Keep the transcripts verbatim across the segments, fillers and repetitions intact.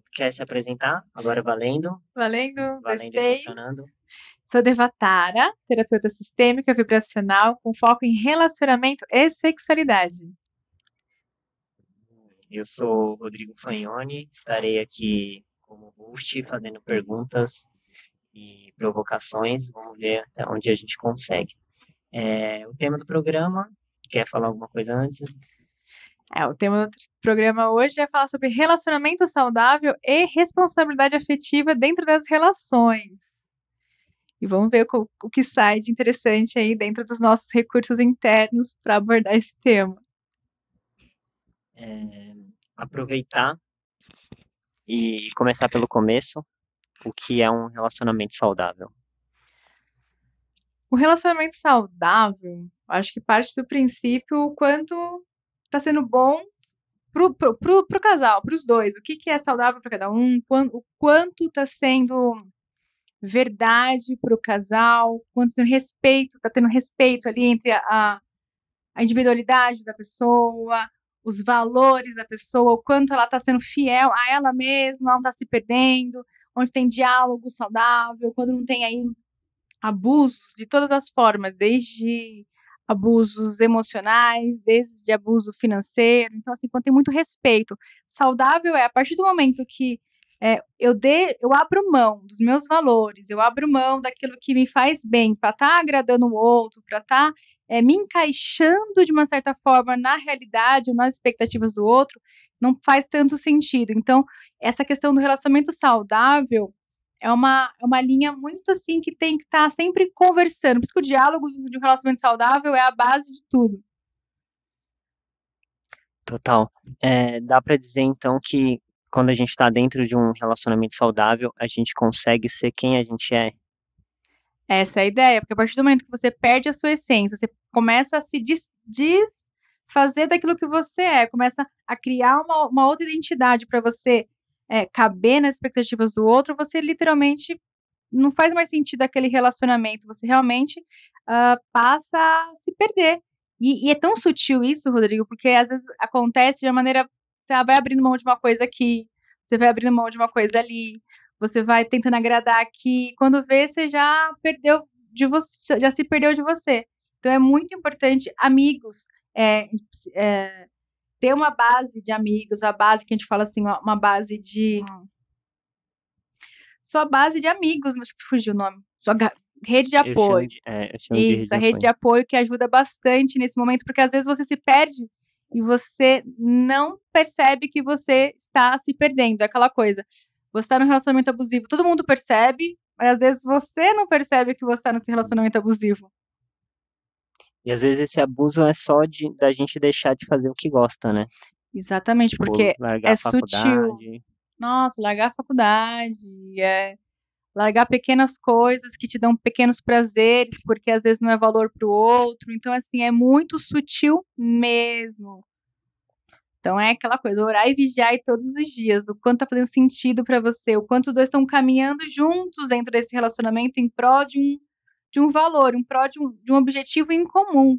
Quer se apresentar? Agora valendo, Valendo, dois, valendo e três. funcionando. Sou Devatara, terapeuta sistêmica vibracional com foco em relacionamento e sexualidade. Eu sou Rodrigo Fagnoni, estarei aqui como host fazendo perguntas e provocações. Vamos ver até onde a gente consegue. É, o tema do programa, quer falar alguma coisa antes? É, o tema do programa hoje é falar sobre relacionamento saudável e responsabilidade afetiva dentro das relações. E vamos ver o, o que sai de interessante aí dentro dos nossos recursos internos para abordar esse tema. É, aproveitar e começar pelo começo, o que é um relacionamento saudável. O relacionamento saudável, acho que parte do princípio o quanto está sendo bom pro, pro, pro, pro casal, pros dois. O que, que é saudável para cada um, quanto, o quanto está sendo verdade pro casal, quanto tem respeito, tá tendo respeito ali entre a, a individualidade da pessoa, os valores da pessoa, o quanto ela está sendo fiel a ela mesma, ela não está se perdendo, onde tem diálogo saudável, quando não tem aí abusos de todas as formas, desde abusos emocionais, desde abuso financeiro. Então, assim, quando tem muito respeito. Saudável é a partir do momento que é, eu dê, eu abro mão dos meus valores, eu abro mão daquilo que me faz bem, para estar tá agradando o outro, para estar tá, é, me encaixando de uma certa forma na realidade ou nas expectativas do outro, não faz tanto sentido. Então, essa questão do relacionamento saudável é uma, é uma linha muito assim que tem que estar tá sempre conversando. Por isso que o diálogo de um relacionamento saudável é a base de tudo. Total. É, dá para dizer então que quando a gente está dentro de um relacionamento saudável, a gente consegue ser quem a gente é. Essa é a ideia, porque a partir do momento que você perde a sua essência, você começa a se des, desfazer daquilo que você é, começa a criar uma, uma outra identidade para você é, caber nas expectativas do outro, você literalmente não faz mais sentido aquele relacionamento, você realmente uh, passa a se perder. E, e, é tão sutil isso, Rodrigo, porque às vezes acontece de uma maneira, você vai abrindo mão de uma coisa aqui, você vai abrindo mão de uma coisa ali, você vai tentando agradar aqui, quando vê, você já perdeu de você, já se perdeu de você. Então é muito importante, amigos, é, é, ter uma base de amigos, a base que a gente fala assim, uma base de sua base de amigos, mas fugiu o nome. Sua rede de Eu chamo apoio. de, é, eu chamo de rede Isso, de a rede de apoio. apoio que ajuda bastante nesse momento, porque às vezes você se perde e você não percebe que você está se perdendo. É aquela coisa. Você está num relacionamento abusivo, todo mundo percebe, mas às vezes você não percebe que você está nesse relacionamento abusivo. E às vezes esse abuso é só de da gente deixar de fazer o que gosta, né? Exatamente, Tipo, porque largar é a sutil. faculdade. Nossa, largar a faculdade, é largar pequenas coisas que te dão pequenos prazeres, porque às vezes não é valor para o outro. Então, assim, é muito sutil mesmo. Então, é aquela coisa, orar e vigiar todos os dias, o quanto tá fazendo sentido para você, o quanto os dois estão caminhando juntos dentro desse relacionamento em prol de um, de um valor, em prol de um, de um objetivo em comum.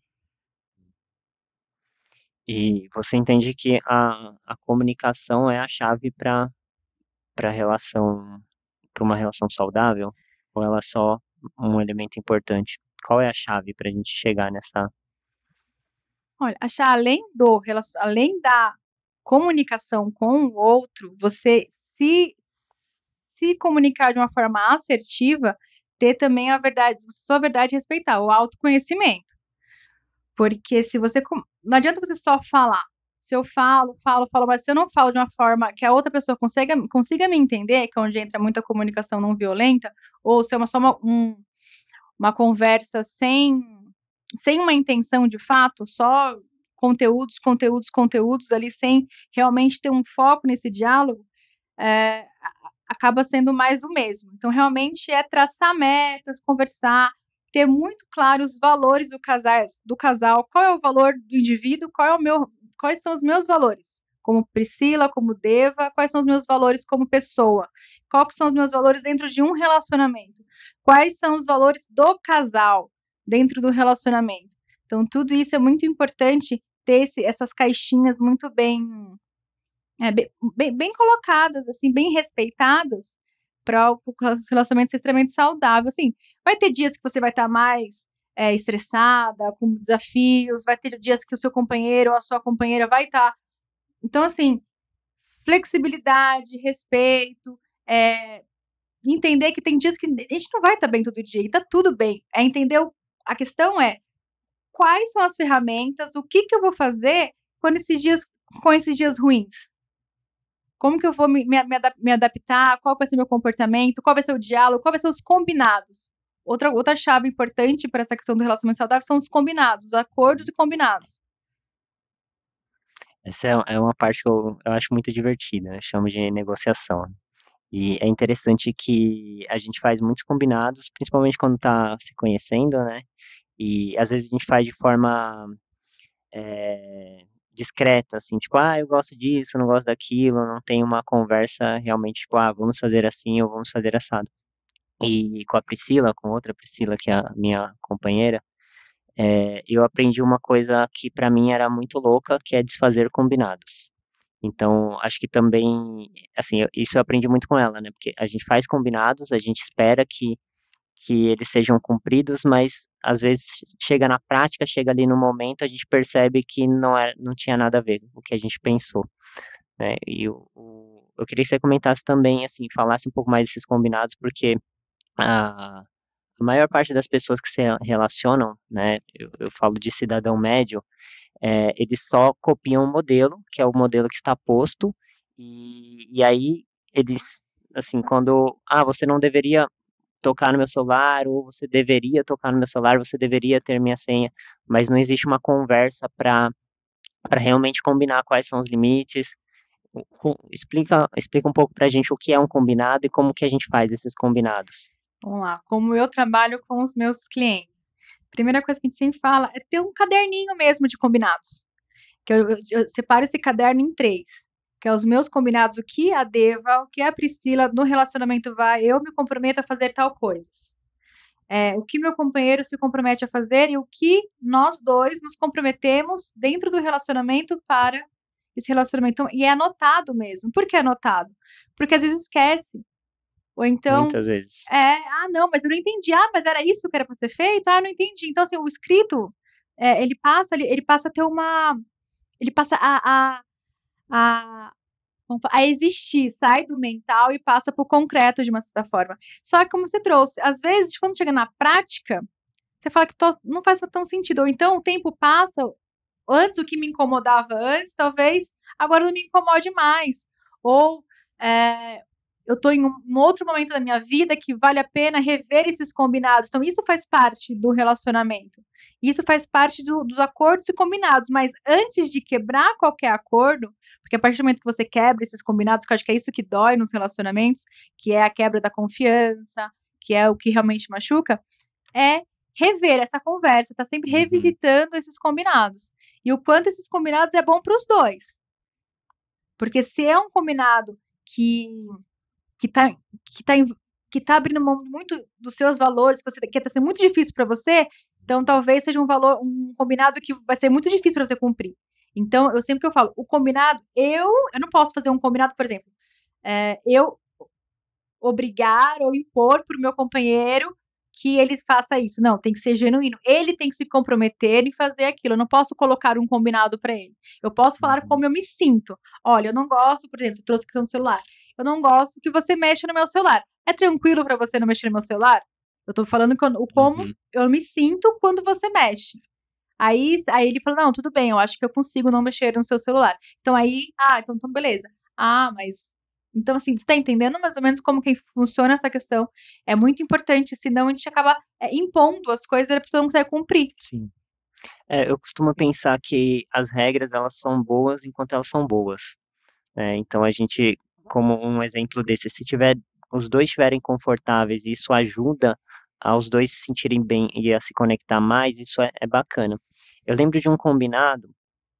E você entende que a, a comunicação é a chave para para relação, para uma relação saudável? Ou ela é só um elemento importante? Qual é a chave para a gente chegar nessa? Olha, achar além do além da comunicação com o outro, você se se comunicar de uma forma assertiva, ter também a verdade, sua verdade respeitar, o autoconhecimento. Porque se você. Não adianta você só falar. Se eu falo, falo, falo, mas se eu não falo de uma forma que a outra pessoa consiga, consiga me entender, que é onde entra muita comunicação não violenta, ou se é uma, só uma, um, uma conversa sem, sem uma intenção de fato, só conteúdos, conteúdos, conteúdos ali, sem realmente ter um foco nesse diálogo, é, acaba sendo mais do mesmo. Então, realmente é traçar metas, conversar, ter muito claro os valores do casal, do casal, qual é o valor do indivíduo, qual é o meu, quais são os meus valores, como Priscila, como Deva, quais são os meus valores como pessoa, quais são os meus valores dentro de um relacionamento, quais são os valores do casal dentro do relacionamento. Então, tudo isso é muito importante ter esse, essas caixinhas muito bem É, bem, bem, bem colocadas, assim, bem respeitadas para o relacionamento ser extremamente saudável. Assim, vai ter dias que você vai estar mais é, estressada, com desafios, vai ter dias que o seu companheiro ou a sua companheira vai estar. Então, assim, flexibilidade, respeito, é, entender que tem dias que a gente não vai estar bem todo dia e tá tudo bem. É entender o, a questão é quais são as ferramentas, o que que eu vou fazer quando esses dias com esses dias ruins. Como que eu vou me, me, me adaptar? Qual vai ser meu comportamento? Qual vai ser o diálogo? Qual vai ser os combinados? Outra, outra chave importante para essa questão do relacionamento saudável são os combinados, os acordos e combinados. Essa é, é uma parte que eu, eu acho muito divertida, eu chamo de negociação. E é interessante que a gente faz muitos combinados, principalmente quando está se conhecendo, né? E às vezes a gente faz de forma é, discreta, assim, tipo, ah, eu gosto disso, não gosto daquilo, não tem uma conversa realmente, tipo, ah, vamos fazer assim ou vamos fazer assado. E com a Priscila, com outra Priscila, que é a minha companheira, é, eu aprendi uma coisa que para mim era muito louca, que é desfazer combinados. Então, acho que também, assim, eu- isso eu aprendi muito com ela, né? Porque a gente faz combinados, a gente espera que, que eles sejam cumpridos, mas às vezes chega na prática, chega ali no momento, a gente percebe que não é, não tinha nada a ver com o que a gente pensou, né? E o, o- eu queria que você comentasse também, assim, falasse um pouco mais desses combinados, porque a, a maior parte das pessoas que se relacionam, né? Eu, eu falo de cidadão médio, é, eles só copiam o modelo, que é o modelo que está posto, e, e aí eles, assim, quando, ah, você não deveria tocar no meu celular, ou você deveria tocar no meu celular, você deveria ter minha senha, mas não existe uma conversa para para realmente combinar quais são os limites. Co- Explica, explica um pouco para a gente o que é um combinado e como que a gente faz esses combinados. Vamos lá, como eu trabalho com os meus clientes. Primeira coisa que a gente sempre fala é ter um caderninho mesmo de combinados. Que eu, eu, eu separo esse caderno em três, que é os meus combinados, o que a Deva, o que a Priscila no relacionamento vai, eu me comprometo a fazer tal coisas. É, o que meu companheiro se compromete a fazer e o que nós dois nos comprometemos dentro do relacionamento para esse relacionamento. Então, e é anotado mesmo. Por que é anotado? Porque às vezes esquece. Ou então, Muitas vezes. é, ah, não, mas eu não entendi. Ah, mas era isso que era para ser feito? Ah, eu não entendi. Então, assim, o escrito, é, ele passa, ele, ele passa a ter uma, ele passa a, a, a, a existir, sai do mental e passa para o concreto de uma certa forma. Só que como você trouxe, às vezes, quando chega na prática, você fala que tô, não faz tão sentido. Ou então o tempo passa, antes o que me incomodava antes, talvez agora não me incomode mais. Ou é, eu estou em um, um outro momento da minha vida que vale a pena rever esses combinados. Então, isso faz parte do relacionamento. Isso faz parte do, dos acordos e combinados. Mas antes de quebrar qualquer acordo, porque a partir do momento que você quebra esses combinados, que eu acho que é isso que dói nos relacionamentos, que é a quebra da confiança, que é o que realmente machuca, é rever essa conversa, tá sempre Uhum. revisitando esses combinados. E o quanto esses combinados é bom para os dois. Porque se é um combinado que que tá que tá, que tá abrindo mão muito dos seus valores, que você que tá sendo muito difícil para você, então talvez seja um valor um combinado que vai ser muito difícil para você cumprir. Então, eu sempre que eu falo, o combinado, eu eu não posso fazer um combinado, por exemplo, é, eu obrigar ou impor para o meu companheiro que ele faça isso. Não, tem que ser genuíno. Ele tem que se comprometer em fazer aquilo. Eu não posso colocar um combinado para ele. Eu posso falar Uhum. como eu me sinto. Olha, eu não gosto, por exemplo, eu trouxe a questão do celular. Eu não gosto que você mexa no meu celular. É tranquilo para você não mexer no meu celular? Eu tô falando que eu- o como Uhum. eu me sinto quando você mexe. Aí, aí ele falou: não, tudo bem, eu acho que eu consigo não mexer no seu celular. Então aí, ah, então, então beleza. Ah, mas. Então, assim, você tá entendendo mais ou menos como que funciona essa questão? É muito importante, senão a gente acaba é, impondo as coisas e a pessoa não consegue cumprir. Sim. É, eu costumo pensar que as regras elas são boas enquanto elas são boas, né? Então a gente, como um exemplo desse, se tiver os dois estiverem confortáveis e isso ajuda aos dois se sentirem bem e a se conectar mais, isso é, é bacana. Eu lembro de um combinado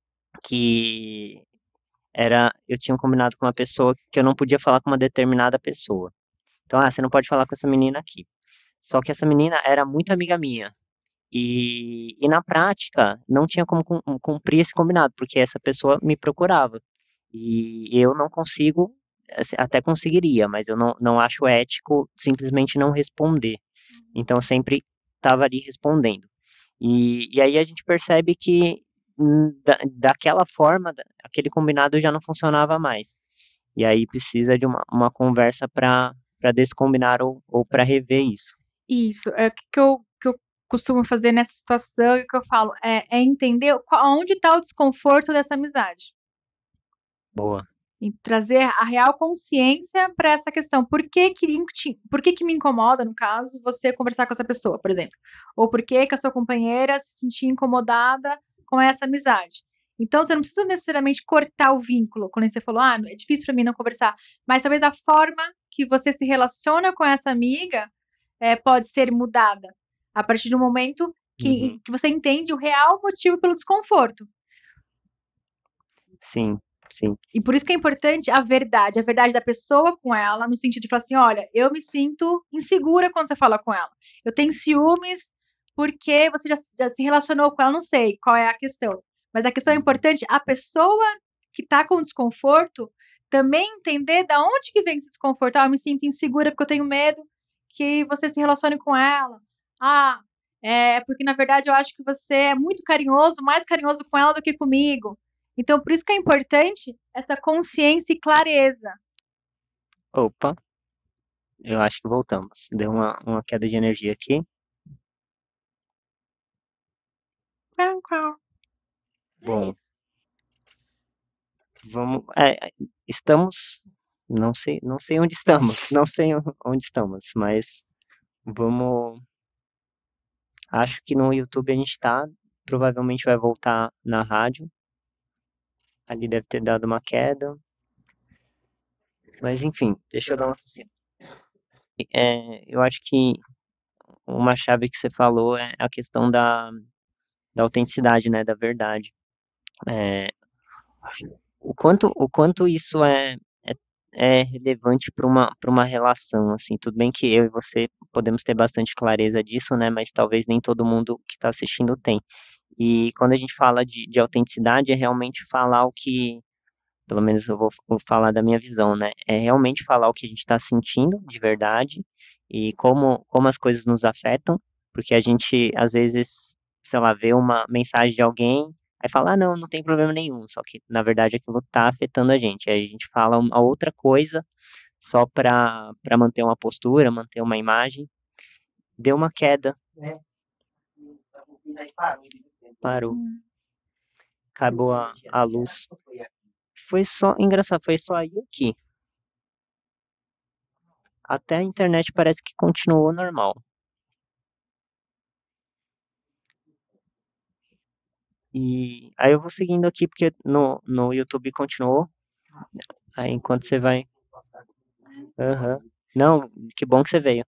que era, eu tinha um combinado com uma pessoa que eu não podia falar com uma determinada pessoa. Então, ah, você não pode falar com essa menina aqui. Só que essa menina era muito amiga minha. E, e na prática, não tinha como cum- cumprir esse combinado, porque essa pessoa me procurava. E eu não consigo, assim, até conseguiria, mas eu não, não acho ético simplesmente não responder. Então eu sempre estava ali respondendo. E, e aí a gente percebe que hum, da, daquela forma, da- aquele combinado já não funcionava mais. E aí precisa de uma, uma conversa para para descombinar ou, ou para rever isso. Isso, é o que que eu, que eu costumo fazer nessa situação e o que eu falo é, é entender qual- onde está o desconforto dessa amizade. Boa. E trazer a real consciência para essa questão. Por que que, te- por que que me incomoda, no caso, você conversar com essa pessoa, por exemplo? Ou por que que a sua companheira se sentia incomodada com essa amizade? Então, você não precisa necessariamente cortar o vínculo, quando você falou, ah, é difícil para mim não conversar, mas talvez a forma que você se relaciona com essa amiga é, pode ser mudada a partir do momento Uhum. que, que você entende o real motivo pelo desconforto. Sim, sim. E por isso que é importante a verdade, a verdade da pessoa com ela, no sentido de falar assim: olha, eu me sinto insegura quando você fala com ela. Eu tenho ciúmes porque você já, já se relacionou com ela, não sei qual é a questão. Mas a questão é Uhum. importante, a pessoa que está com desconforto também entender da onde que vem esse desconforto. Ah, eu me sinto insegura porque eu tenho medo que você se relacione com ela. Ah, é porque na verdade eu acho que você é muito carinhoso, mais carinhoso com ela do que comigo. Então, por isso que é importante essa consciência e clareza. Opa, eu acho que voltamos. Deu uma, uma queda de energia aqui. É Bom, isso. vamos. É, é, estamos. Não sei, não sei onde estamos. Não sei onde estamos, mas vamos. Acho que no YouTube a gente está. Provavelmente vai voltar na rádio. Ali deve ter dado uma queda. Mas enfim, deixa eu dar uma. É, eu acho que uma chave que você falou é a questão da, da autenticidade, né? Da verdade. É, o quanto, o quanto isso é, é, é relevante para uma, para uma relação, assim. Tudo bem que eu e você podemos ter bastante clareza disso, né? Mas talvez nem todo mundo que está assistindo tem. E quando a gente fala de, de autenticidade, é realmente falar o que, pelo menos eu vou, vou falar da minha visão, né? É realmente falar o que a gente está sentindo de verdade e como, como as coisas nos afetam, porque a gente, às vezes, sei lá, vê uma mensagem de alguém, aí fala, ah, não, não tem problema nenhum, só que, na verdade, aquilo está afetando a gente. Aí a gente fala uma outra coisa só para para manter uma postura, manter uma imagem. Deu uma queda, parou, Hum. acabou a, a luz. Foi só, engraçado, foi só aí aqui. Até a internet parece que continuou normal. E aí eu vou seguindo aqui porque no, no YouTube continuou. Aí enquanto você vai. Aham. Não, que bom que você veio.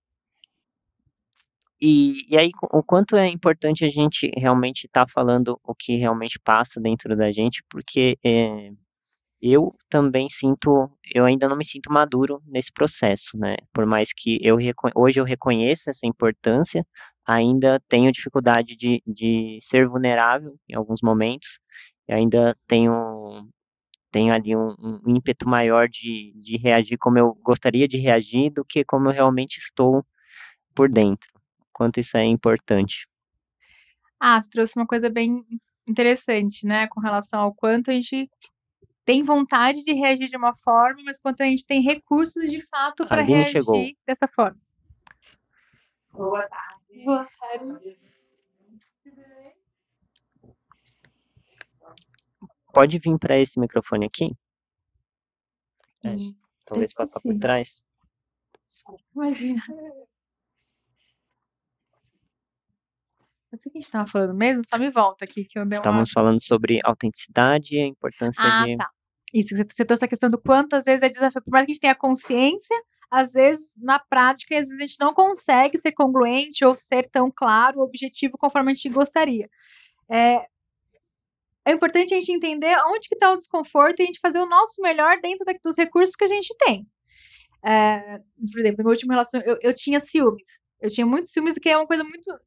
E, e aí, o quanto é importante a gente realmente estar falando o que realmente passa dentro da gente, porque é, eu também sinto, eu ainda não me sinto maduro nesse processo, né? Por mais que eu reco- hoje eu reconheça essa importância, ainda tenho dificuldade de, de ser vulnerável em alguns momentos, e ainda tenho, tenho ali um, um ímpeto maior de, de reagir como eu gostaria de reagir do que como eu realmente estou por dentro. Quanto isso é importante. Ah, você trouxe uma coisa bem interessante, né? Com relação ao quanto a gente tem vontade de reagir de uma forma, mas quanto a gente tem recursos de fato A para Aline chegou. reagir dessa forma. Boa tarde. Boa tarde. Pode vir para esse microfone aqui? É, E eu talvez passar por esqueci. trás. Imagina. Não sei o que a gente estava falando mesmo, só me volta aqui que eu dei uma. Estávamos falando sobre autenticidade e a importância Ah, de. tá. Isso, você você trouxe a questão do quanto às vezes é desafio. Por mais que a gente tenha consciência, às vezes na prática, às vezes a gente não consegue ser congruente ou ser tão claro, objetivo conforme a gente gostaria. É, é importante a gente entender onde que está o desconforto e a gente fazer o nosso melhor dentro da, dos recursos que a gente tem. É, por exemplo, no meu último relacionamento, eu, eu tinha ciúmes. Eu tinha muitos ciúmes, que é uma coisa muito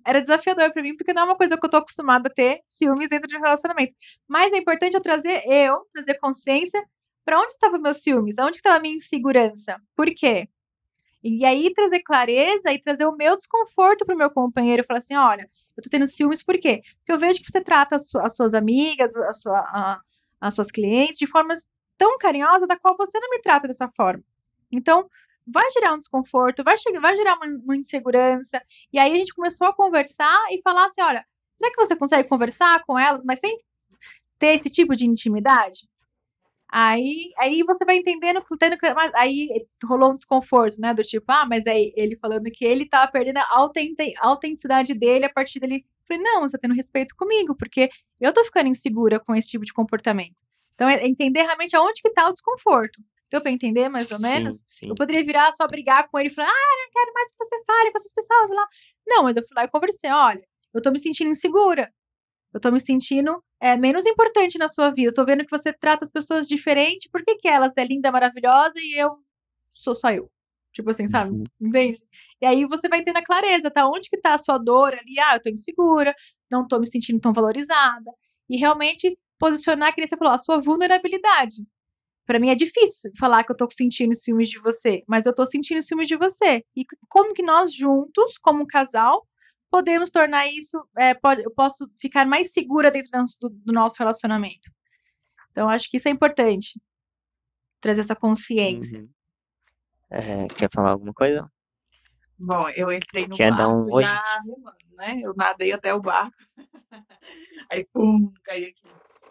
era desafiador pra mim, porque não é uma coisa que eu tô acostumada a ter ciúmes dentro de um relacionamento. Mas é importante eu trazer eu, trazer consciência pra onde estavam meus ciúmes, aonde estava a minha insegurança. Por quê? E aí trazer clareza e trazer o meu desconforto pro meu companheiro, falar assim, olha, eu tô tendo ciúmes por quê? Porque eu vejo que você trata as, su- as suas amigas, a sua, a- as suas clientes de formas tão carinhosas da qual você não me trata dessa forma. Então, vai gerar um desconforto, vai, chegar, vai gerar uma, uma insegurança. E aí a gente começou a conversar e falar assim, olha, será que você consegue conversar com elas, mas sem ter esse tipo de intimidade? Aí, aí você vai entendendo, tendo, mas aí rolou um desconforto, né? Do tipo, ah, mas aí ele falando que ele tava perdendo a autenti- autenticidade dele a partir dele. Eu falei, não, você tá tendo respeito comigo, porque eu tô ficando insegura com esse tipo de comportamento. Então, é entender realmente aonde que tá o desconforto. Deu pra entender, mais ou Sim, menos? Eu sim. poderia virar só brigar com ele e falar, ah, eu não quero mais que você fale com essas pessoas lá. Não, mas eu fui lá e conversei, olha, eu tô me sentindo insegura. Eu tô me sentindo é, menos importante na sua vida. Eu tô vendo que você trata as pessoas diferente. Por que que elas é linda, maravilhosa e eu sou só eu? Tipo assim, sabe? Uhum. Entende? E aí você vai tendo a clareza, tá? Onde que tá a sua dor ali? Ah, eu tô insegura, não tô me sentindo tão valorizada. E realmente posicionar, que nem você falou, a sua vulnerabilidade. Pra mim é difícil falar que eu tô sentindo ciúmes de você, mas eu tô sentindo ciúmes de você. E como que nós juntos, como um casal, podemos tornar isso, é, pode, eu posso ficar mais segura dentro do, do nosso relacionamento. Então, acho que isso é importante, trazer essa consciência. Uhum. É, quer falar alguma coisa? Bom, eu entrei no Quer dar um barco oi? já remando, né? Eu nadei até o barco, aí pum, caí aqui.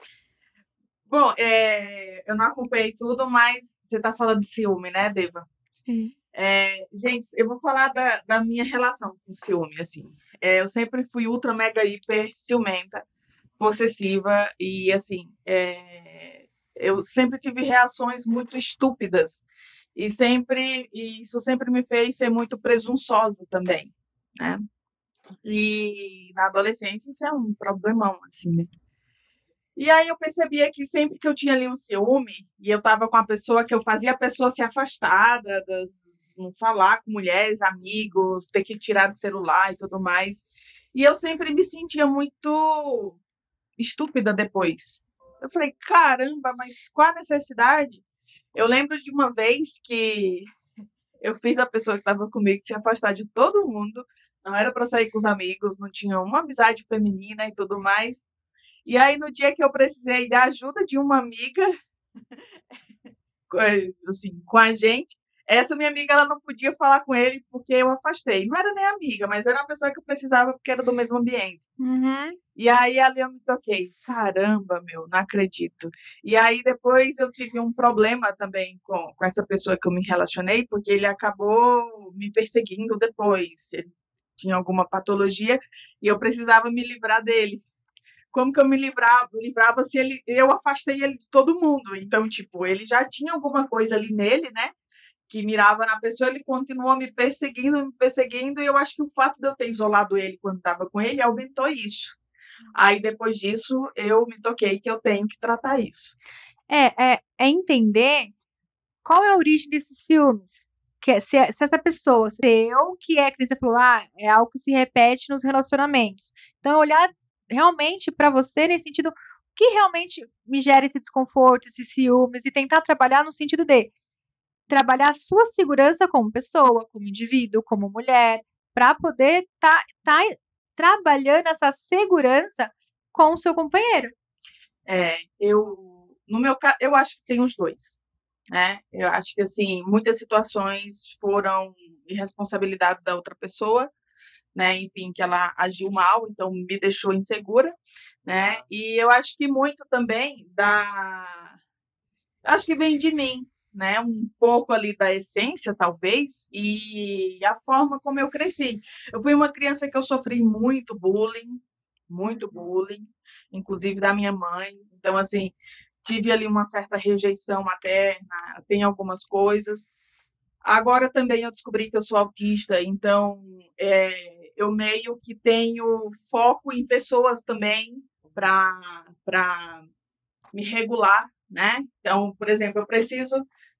Bom, é, eu não acompanhei tudo, mas você tá falando de ciúme, né, Deva? Sim. É, gente, eu vou falar da, da minha relação com ciúme, assim. É, eu sempre fui ultra, mega, hiper ciumenta, possessiva e, assim, é, eu sempre tive reações muito estúpidas e sempre e isso sempre me fez ser muito presunçosa também, né? E na adolescência isso é um problemão, assim, né? E aí eu percebia que sempre que eu tinha ali um ciúme, e eu tava com a pessoa, que eu fazia a pessoa se afastar, da, das, não falar com mulheres, amigos, ter que tirar do celular e tudo mais. E eu sempre me sentia muito estúpida depois. Eu falei, caramba, mas qual a necessidade? Eu lembro de uma vez que eu fiz a pessoa que estava comigo se afastar de todo mundo. Não era para sair com os amigos, não tinha uma amizade feminina e tudo mais. E aí, no dia que eu precisei da ajuda de uma amiga, assim, com a gente, essa minha amiga ela não podia falar com ele porque eu afastei. Não era nem amiga, mas era uma pessoa que eu precisava porque era do mesmo ambiente. Uhum. E aí ali eu me toquei, caramba, meu, não acredito. E aí depois eu tive um problema também com, com essa pessoa que eu me relacionei, porque ele acabou me perseguindo depois. Ele tinha alguma patologia e eu precisava me livrar dele. Como que eu me livrava, livrava se ele, eu afastei ele de todo mundo. Então, tipo, ele já tinha alguma coisa ali nele, né? Que mirava na pessoa, ele continuou me perseguindo, me perseguindo, e eu acho que o fato de eu ter isolado ele quando estava com ele aumentou isso. Aí, depois disso, eu me toquei que eu tenho que tratar isso. É, é, é entender qual é a origem desses ciúmes. Que é- se, se essa pessoa, se eu, que é, que você falou, ah, é algo que se repete nos relacionamentos. Então, é olhar realmente para você nesse sentido, o que realmente me gera esse desconforto, esses ciúmes, e tentar trabalhar no sentido de trabalhar a sua segurança como pessoa, como indivíduo, como mulher, para poder estar tá, tá trabalhando essa segurança com o seu companheiro. É, eu, no meu caso, eu acho que tem os dois, né? Eu acho que, assim, muitas situações foram irresponsabilidade da outra pessoa, né? Enfim, que ela agiu mal, então me deixou insegura, né? E eu acho que muito também da, acho que vem de mim, né? Um pouco ali da essência, talvez, e a forma como eu cresci. Eu fui uma criança que eu sofri muito bullying, muito bullying, inclusive da minha mãe. Então, assim, tive ali uma certa rejeição materna, tem algumas coisas. Agora também eu descobri que eu sou autista, então é, eu meio que tenho foco em pessoas também para para me regular, né? Então, por exemplo, eu preciso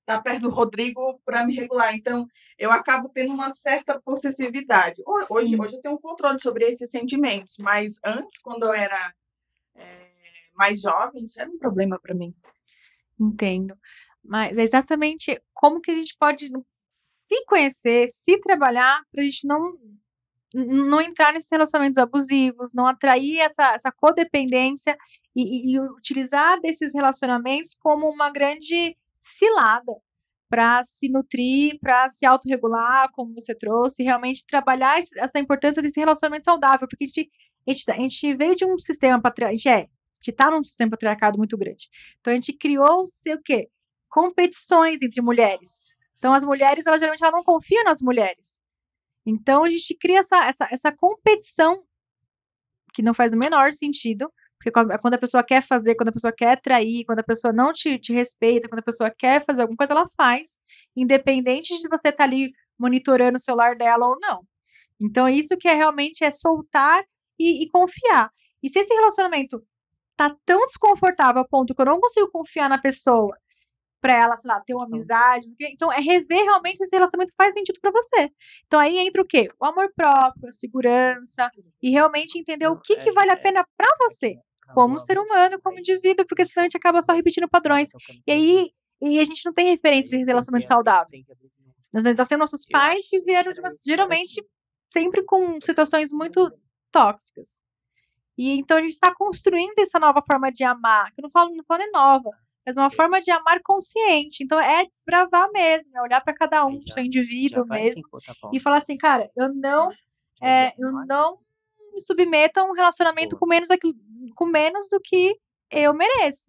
estar perto do Rodrigo para me regular. Então, eu acabo tendo uma certa possessividade. Ho- Hoje, Sim. hoje eu tenho um controle sobre esses sentimentos, mas antes, quando eu era é, mais jovem, isso era um problema para mim. Entendo. Mas é exatamente como que a gente pode se conhecer, se trabalhar, para a gente não, n- não entrar nesses relacionamentos abusivos, não atrair essa, essa codependência e, e- e utilizar desses relacionamentos como uma grande cilada para se nutrir, para se autorregular, como você trouxe, e realmente trabalhar esse- essa importância desse relacionamento saudável, porque a gente, a gente, a gente veio de um sistema patriarcal, a gente é, a gente está num sistema patriarcado muito grande. Então a gente criou, sei o quê? Competições entre mulheres. Então as mulheres, elas geralmente elas não confiam nas mulheres. Então a gente cria essa, essa, essa competição que não faz o menor sentido, porque quando quando a pessoa quer fazer, quando a pessoa quer trair, quando a pessoa não te, te respeita, quando a pessoa quer fazer alguma coisa, ela faz, independente de você estar ali monitorando o celular dela ou não. Então, isso que é realmente é soltar e, e confiar. E se esse relacionamento tá tão desconfortável ao ponto que eu não consigo confiar na pessoa para ela, sei lá, ter uma amizade, não sei o quê, então é rever realmente se esse relacionamento faz sentido para você. Então aí entra o quê? O amor próprio, a segurança e realmente entender o que que vale a pena para você, como ser humano, como indivíduo, porque senão a gente acaba só repetindo padrões. E aí e a gente não tem referência de relacionamento saudável. Nós, nós temos nossos pais que vieram de uma, geralmente sempre com situações muito tóxicas. E então a gente está construindo essa nova forma de amar, que eu não falo, não falo é nova, mas uma forma de amar consciente. Então é desbravar mesmo, é olhar para cada um, pro seu indivíduo mesmo, e falar assim, cara, eu não, é, eu não me submeto a um relacionamento com menos, aquilo, com menos do que eu mereço.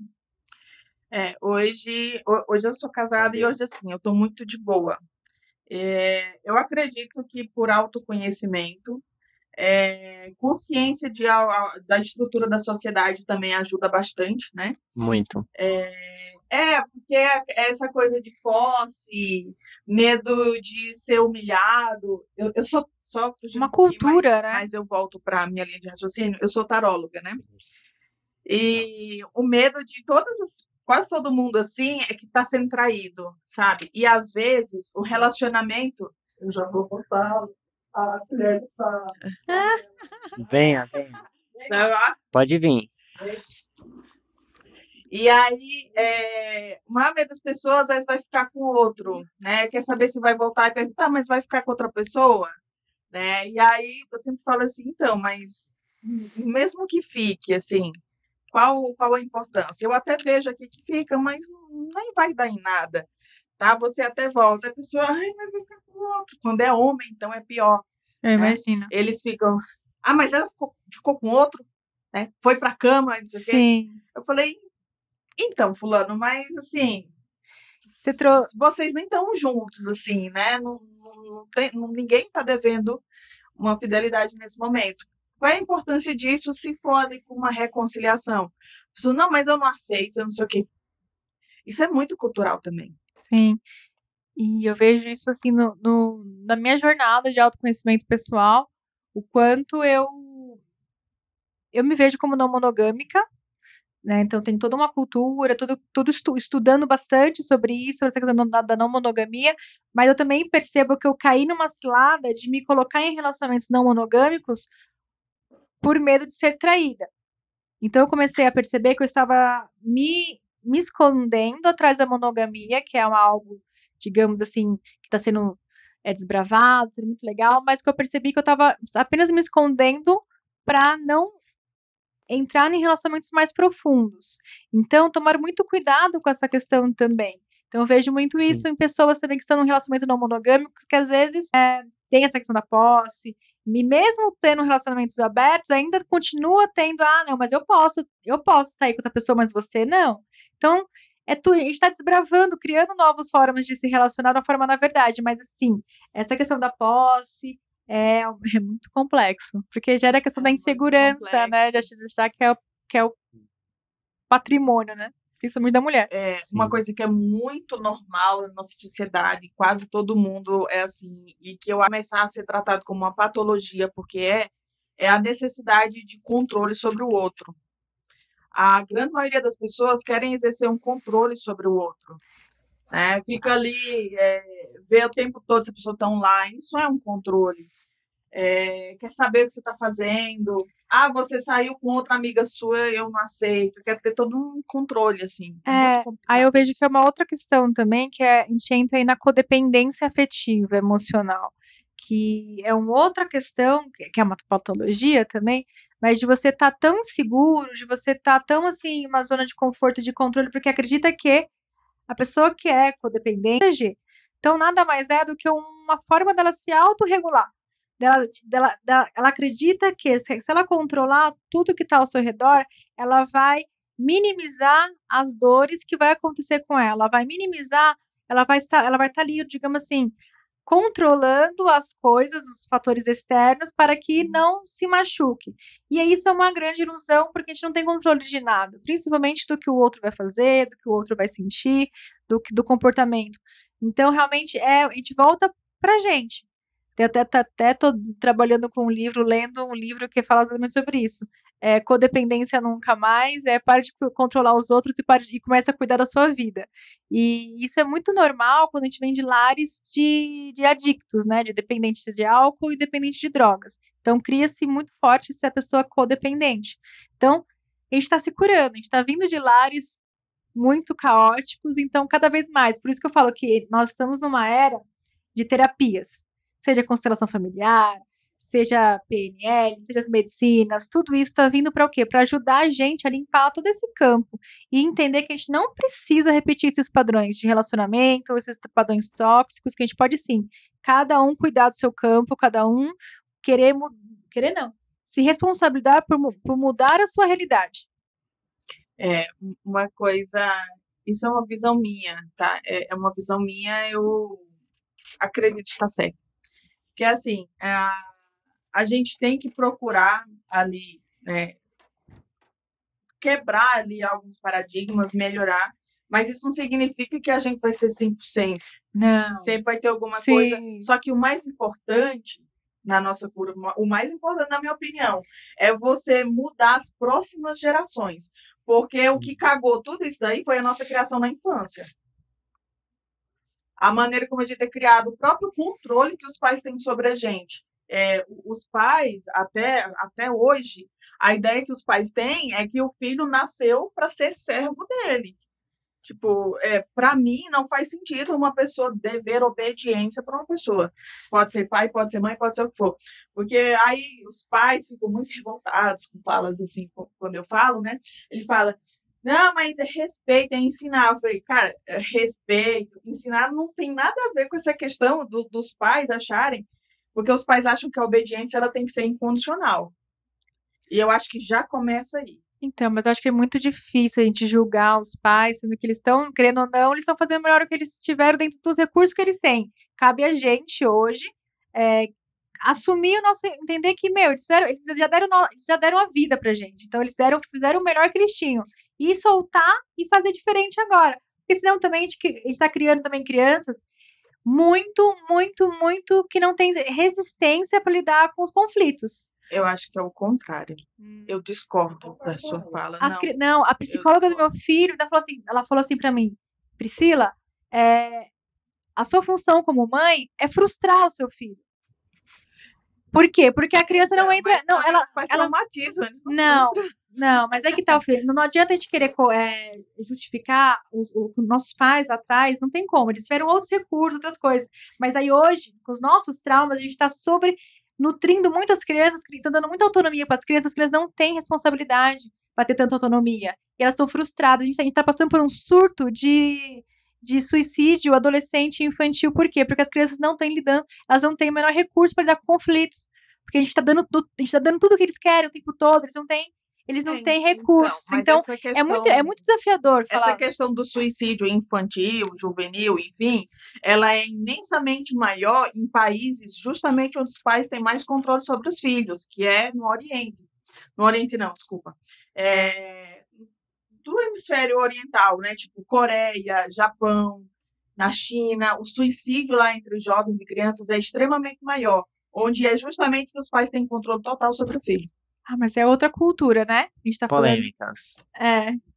É, hoje, ho- hoje eu sou casada e hoje, assim, eu tô muito de boa. É, eu acredito que por autoconhecimento, é, consciência de, a- a- da estrutura da sociedade também ajuda bastante, né? Muito. É, porque é essa coisa de posse, medo de ser humilhado. Eu, eu sou só fugindo Uma um pouquinho, mas, cultura, né? mas eu volto para a minha linha de raciocínio. Eu sou taróloga, né? E o medo de todas as, quase todo mundo assim é que está sendo traído, sabe? E às vezes o relacionamento. Eu já vou botar a colher de sal. Venha, venha. Sabe? Pode vir. E aí, é, a maioria das pessoas às vezes vai ficar com outro, né? Quer saber se vai voltar e perguntar, mas vai ficar com outra pessoa, né? E aí eu sempre falo assim, então, mas mesmo que fique, assim, qual, qual a importância? Eu até vejo aqui que fica, mas nem vai dar em nada, tá? Você até volta, a pessoa, ai, mas vai ficar com outro. Quando é homem, então é pior, Eu né? imagino. Eles ficam, ah, mas ela ficou, ficou com outro, né? Foi pra cama, não sei o quê. Sim. Eu falei, então, fulano, mas assim, Você trouxe. vocês nem estão juntos, assim, né? Não, não- não tem, não- ninguém está devendo uma fidelidade nesse momento. Qual é a importância disso se for ali com uma reconciliação? A pessoa, não, mas eu não aceito, eu não sei o quê. Isso é muito cultural também. Sim. E eu vejo isso assim no, no- na minha jornada de autoconhecimento pessoal, o quanto eu eu me vejo como não monogâmica, né? Então tem toda uma cultura, tudo, tudo estu- estudando bastante sobre isso, sobre essa questão da, da não monogamia, mas eu também percebo que eu caí numa cilada de me colocar em relacionamentos não monogâmicos por medo de ser traída. Então eu comecei a perceber que eu estava me, me escondendo atrás da monogamia, que é algo, digamos assim, que está sendo é, desbravado, sendo muito legal, mas que eu percebi que eu estava apenas me escondendo para não entrar em relacionamentos mais profundos. Então, tomar muito cuidado com essa questão também. Então, eu vejo muito Sim. isso em pessoas também que estão num relacionamento não monogâmico, que às vezes é, tem essa questão da posse, e mesmo tendo relacionamentos abertos, ainda continua tendo, ah, não, mas eu posso, eu posso sair com outra pessoa, mas você não. Então, é tu, a gente está desbravando, criando novas formas de se relacionar de uma forma na verdade, mas assim, essa questão da posse é, é muito complexo, porque gera a questão É da muito insegurança, né, de complexo. achar que é, o- que é o patrimônio, né, principalmente da mulher. É Sim. uma coisa que é muito normal na nossa sociedade, quase todo mundo é assim, e que eu acho que começar a ser tratado como uma patologia, porque é, é a necessidade de controle sobre o outro. A grande maioria das pessoas querem exercer um controle sobre o outro. né? Fica ali, é, vê o tempo todo se a pessoa está online, isso é um controle. É, quer saber o que você está fazendo. Ah, você saiu com outra amiga sua, eu não aceito. Quer ter todo um controle, assim. É muito É, aí eu complicado vejo isso. que é uma outra questão também, que é, a gente entra aí na codependência afetiva, emocional, que é uma outra questão, que que é uma patologia também, mas de você estar tão inseguro, de você estar tão assim, em uma zona de conforto, de controle, porque acredita que a pessoa que é codependente, então nada mais é do que uma forma dela se autorregular. Dela, dela, dela, ela acredita que se, se ela controlar tudo que está ao seu redor, ela vai minimizar as dores que vai acontecer com ela. Ela vai minimizar, ela vai estar, ela vai estar ali, digamos assim, controlando as coisas, os fatores externos, para que não se machuque. E isso é uma grande ilusão, porque a gente não tem controle de nada, principalmente do que o outro vai fazer, do que o outro vai sentir, do, do comportamento. Então, realmente, é, a gente volta para a gente. Eu até, até, até tô trabalhando com um livro, lendo um livro que fala exatamente sobre isso. É, codependência nunca mais, é pare de controlar os outros e, pare, e comece a cuidar da sua vida. E isso é muito normal quando a gente vem de lares de, de adictos, né? De dependentes de álcool e dependentes de drogas. Então cria-se muito forte se a pessoa é codependente. Então, a gente está se curando, a gente está vindo de lares muito caóticos, então cada vez mais. Por isso que eu falo que nós estamos numa era de terapias, seja constelação familiar, seja P N L, seja as medicinas, tudo isso está vindo para o quê? Para ajudar a gente a limpar todo esse campo e entender que a gente não precisa repetir esses padrões de relacionamento, esses padrões tóxicos, que a gente pode sim, cada um cuidar do seu campo, cada um querer, querer não, se responsabilizar por, por mudar a sua realidade. É, uma coisa, isso é uma visão minha, tá? É, é uma visão minha, eu acredito estar certo. Que é assim, a, a gente tem que procurar ali, né, quebrar ali alguns paradigmas, melhorar, mas isso não significa que a gente vai ser cem por cento. Não. Sempre vai ter alguma Sim. coisa. Só que o mais importante na nossa cura, o mais importante, na minha opinião, é você mudar as próximas gerações. Porque o que cagou tudo isso daí foi a nossa criação na infância. A maneira como a gente é criado, o próprio controle que os pais têm sobre a gente. É, os pais, até, até hoje, a ideia que os pais têm é que o filho nasceu para ser servo dele. Tipo, é, para mim não faz sentido uma pessoa dever obediência para uma pessoa. Pode ser pai, pode ser mãe, pode ser o que for. Porque aí os pais ficam muito revoltados com falas assim, quando eu falo, né? Ele fala, não, mas é respeito, é ensinar. Eu falei, cara, é respeito, ensinar não tem nada a ver com essa questão do, dos pais acharem, porque os pais acham que a obediência ela tem que ser incondicional. E eu acho que já começa aí. Então, mas eu acho que é muito difícil a gente julgar os pais, sendo que eles estão, querendo ou não, eles estão fazendo o melhor que eles tiveram dentro dos recursos que eles têm. Cabe a gente hoje é, assumir o nosso, entender que, meu, eles, fizeram, eles, já deram, eles já deram a vida pra gente. Então, eles deram, fizeram o melhor que eles tinham. E soltar e fazer diferente agora. Porque senão também a gente, a gente tá criando também crianças muito, muito, muito que não tem resistência para lidar com os conflitos. Eu acho que é o contrário. Hum. Eu discordo da sua fala. As, não, não, a psicóloga do meu filho ela falou assim, ela falou assim para mim, Priscila, é, a sua função como mãe é frustrar o seu filho. Por quê? Porque a criança não entra, não, ela, ela traumatiza, não, não, não, mas é que tá o filho. Não adianta a gente querer é, justificar os, os nossos pais lá atrás, não tem como. Eles tiveram outros recursos, outras coisas. Mas aí hoje, com os nossos traumas, a gente está sobre nutrindo muitas crianças, estão dando muita autonomia para as crianças, as crianças não têm responsabilidade para ter tanta autonomia. E elas estão frustradas. A gente está passando por um surto de, de suicídio adolescente e infantil. Por quê? Porque as crianças não estão lidando, elas não têm o menor recurso para lidar com conflitos. Porque a gente está dando, tá dando tudo o que eles querem o tempo todo, eles não têm. Eles não têm recursos. Então, então questão, é, muito, é muito desafiador falar. Essa questão do suicídio infantil, juvenil, enfim, ela é imensamente maior em países justamente onde os pais têm mais controle sobre os filhos, que é no Oriente. No Oriente não, desculpa. É, do hemisfério oriental, né? Tipo Coreia, Japão, na China, o suicídio lá entre os jovens e crianças é extremamente maior, onde é justamente que os pais têm controle total sobre o filho. Ah, mas é outra cultura, né? A gente tá polêmicas. Falando... É.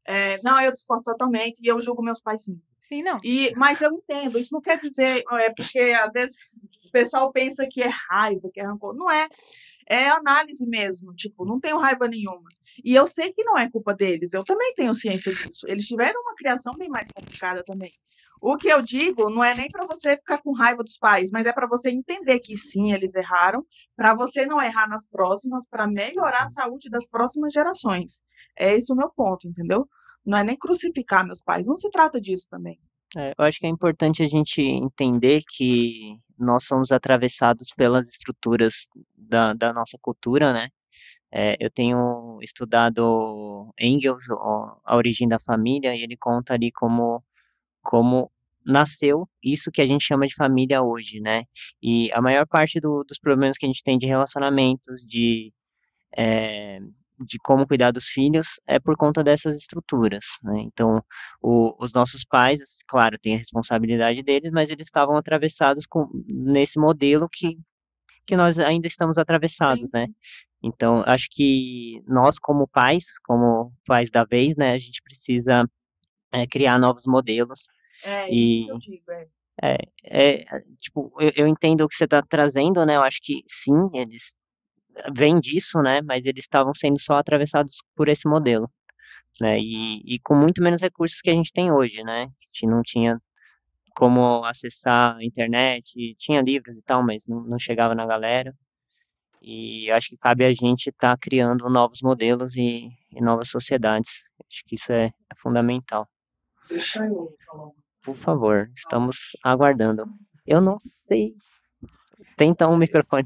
É, não, eu discordo totalmente e eu julgo meus pais sim. Sim, não. E, mas eu entendo, isso não quer dizer, é porque às vezes o pessoal pensa que é raiva, que é rancor. Não é, é análise mesmo, tipo, não tenho raiva nenhuma. E eu sei que não é culpa deles, eu também tenho ciência disso. Eles tiveram uma criação bem mais complicada também. O que eu digo não é nem para você ficar com raiva dos pais, mas é para você entender que sim, eles erraram, para você não errar nas próximas, para melhorar a saúde das próximas gerações. É esse o meu ponto, entendeu? Não é nem crucificar meus pais, não se trata disso também. É, eu acho que é importante a gente entender que nós somos atravessados pelas estruturas da, da nossa cultura, né? É, eu tenho estudado Engels, ó, A Origem da Família, e ele conta ali como, como nasceu isso que a gente chama de família hoje, né? E a maior parte do- dos problemas que a gente tem de relacionamentos, de eh, de como cuidar dos filhos é por conta dessas estruturas, né? Então, o, os nossos pais, claro, têm a responsabilidade deles, mas eles estavam atravessados com, nesse modelo que, que nós ainda estamos atravessados, Sim, né? sim. Então, acho que nós, como pais, como pais da vez, né, a gente precisa eh, criar novos modelos É isso que eu e digo, é. é, é, tipo, eu, eu entendo o que você está trazendo, né? Eu acho que sim, eles vêm disso, né? Mas eles estavam sendo só atravessados por esse modelo, né? E, e com muito menos recursos que a gente tem hoje, né? A gente não tinha como acessar a internet, tinha livros e tal, mas não, não chegava na galera. E acho que cabe a gente estar criando novos modelos e, e novas sociedades. Acho que isso é, é fundamental. Deixa eu falar. Por favor, estamos aguardando. Eu não sei. Tenta um microfone.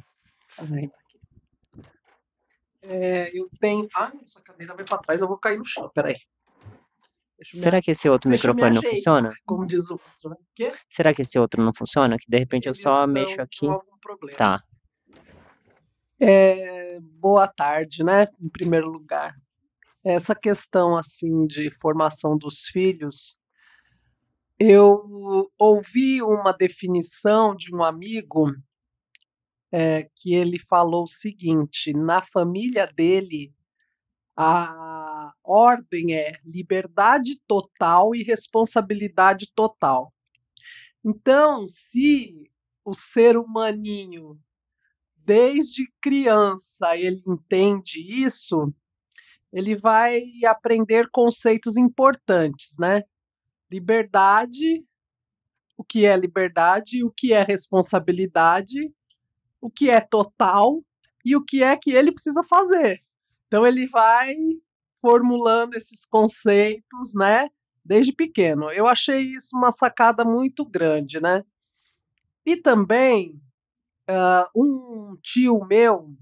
É, eu tenho. Ah, essa cadeira vai para trás, eu vou cair no chão. Peraí. Deixa eu me, Será que esse outro deixa eu me microfone não ajeitar, funciona? como diz o outro, né? Porque Será que esse outro não funciona? Que de repente eu eles só estão mexo aqui. com algum problema. Tá. É, boa tarde, né? Em primeiro lugar. Essa questão assim de formação dos filhos, eu ouvi uma definição de um amigo é, que ele falou o seguinte: na família dele, a ordem é liberdade total e responsabilidade total. Então, se o ser humaninho, desde criança, ele entende isso, ele vai aprender conceitos importantes, né? Liberdade, o que é liberdade, o que é responsabilidade, o que é total e o que é que ele precisa fazer. Então ele vai formulando esses conceitos, né, desde pequeno. Eu achei isso uma sacada muito grande, né? E também uh, um tio meu,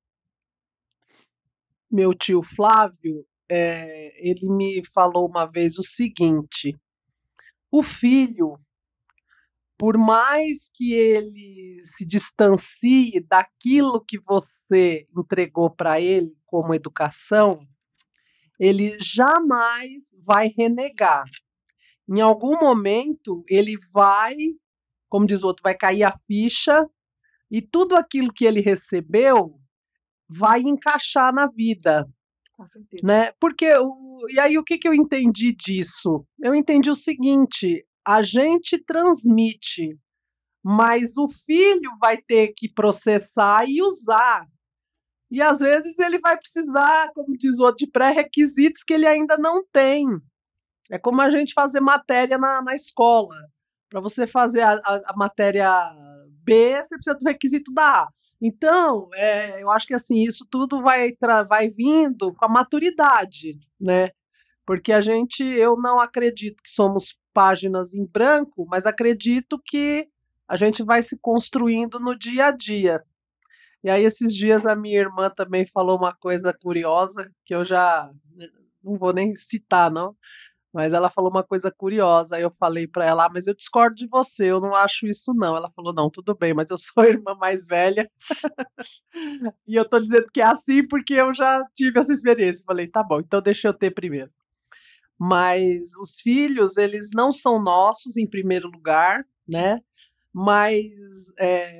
meu tio Flávio, é, ele me falou uma vez o seguinte: o filho, por mais que ele se distancie daquilo que você entregou para ele como educação, ele jamais vai renegar. Em algum momento, ele vai, como diz o outro, vai cair a ficha e tudo aquilo que ele recebeu vai encaixar na vida. Com certeza. Né? Porque, o, e aí o que, que eu entendi disso? Eu entendi o seguinte: a gente transmite, mas o filho vai ter que processar e usar. E às vezes ele vai precisar, como diz o outro, de pré-requisitos que ele ainda não tem. É como a gente fazer matéria na, na escola. Para você fazer a, a, a matéria B, você precisa do requisito da A. Então, é, eu acho que assim, isso tudo vai, vai vindo com a maturidade, né? Porque a gente, eu não acredito que somos páginas em branco, mas acredito que a gente vai se construindo no dia a dia. E aí, esses dias, a minha irmã também falou uma coisa curiosa, que eu já não vou nem citar, não, mas ela falou uma coisa curiosa. Aí eu falei para ela: ah, mas eu discordo de você, eu não acho isso, não. Ela falou: não, tudo bem, mas eu sou a irmã mais velha e eu tô dizendo que é assim porque eu já tive essa experiência. Eu falei: tá bom, então deixa eu ter primeiro. Mas os filhos, eles não são nossos em primeiro lugar, né? Mas é,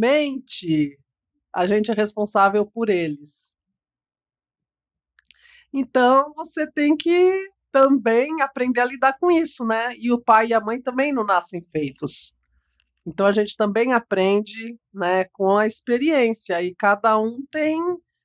miseravelmente a gente é responsável por eles. Então, você tem que também aprender a lidar com isso, né? E o pai e a mãe também não nascem feitos. Então, a gente também aprende, né, com a experiência. E cada um tem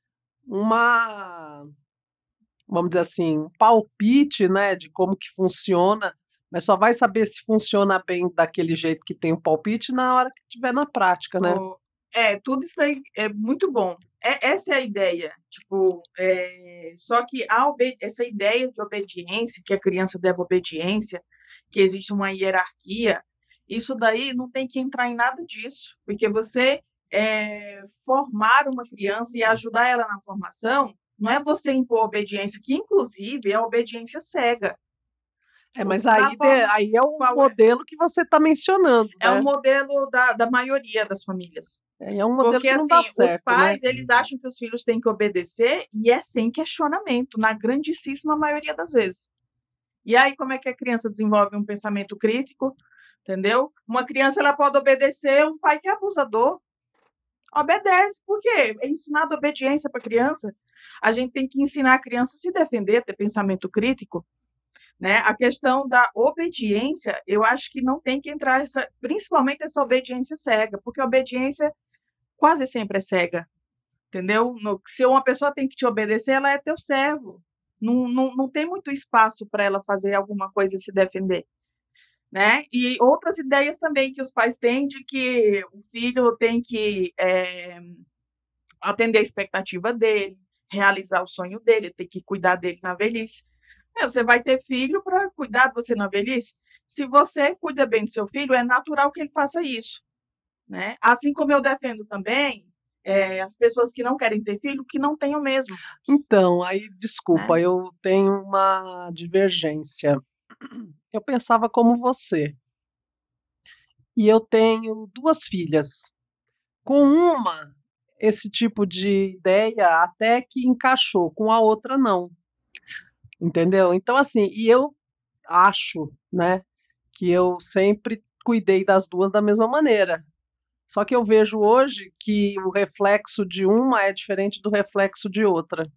uma, vamos dizer assim, um palpite, né, de como que funciona, mas só vai saber se funciona bem daquele jeito que tem o palpite na hora que estiver na prática, né? Oh, é, tudo isso aí é muito bom. É, essa é a ideia. Tipo, é, só que a obe- essa ideia de obediência, que a criança deve obediência, que existe uma hierarquia, isso daí não tem que entrar em nada disso, porque você é, formar uma criança e ajudar ela na formação, não é você impor obediência, que inclusive é a obediência cega. É, mas Na aí, de- forma aí é o qual é? modelo que você está mencionando, É o né? modelo da, da maioria das famílias. É um modelo Porque, que não dá assim, os certo, né? pais, eles acham que os filhos têm que obedecer e é sem questionamento, na grandíssima maioria das vezes. E aí, como é que a criança desenvolve um pensamento crítico, entendeu? Uma criança, ela pode obedecer um pai que é abusador. Obedece, por quê? É ensinado obediência para a criança. A gente tem que ensinar a criança a se defender, ter pensamento crítico, né? A questão da obediência, eu acho que não tem que entrar, essa, principalmente essa obediência cega, porque a obediência quase sempre é cega. Entendeu? No, se uma pessoa tem que te obedecer, ela é teu servo. Não, não, não tem muito espaço para ela fazer alguma coisa e se defender. Né? E outras ideias também que os pais têm de que o filho tem que é, atender a expectativa dele, realizar o sonho dele, tem que cuidar dele na velhice. É, você vai ter filho para cuidar de você na velhice? Se você cuida bem do seu filho, é natural que ele faça isso. Né? Assim como eu defendo também é, as pessoas que não querem ter filho, que não tenham mesmo. Então, aí, Né? desculpa, eu tenho uma divergência. Eu pensava como você. E eu tenho duas filhas. Com uma, esse tipo de ideia até que encaixou, com a outra não. Entendeu? Então, assim, e eu acho, né, que eu sempre cuidei das duas da mesma maneira. Só que eu vejo hoje que o reflexo de uma é diferente do reflexo de outra.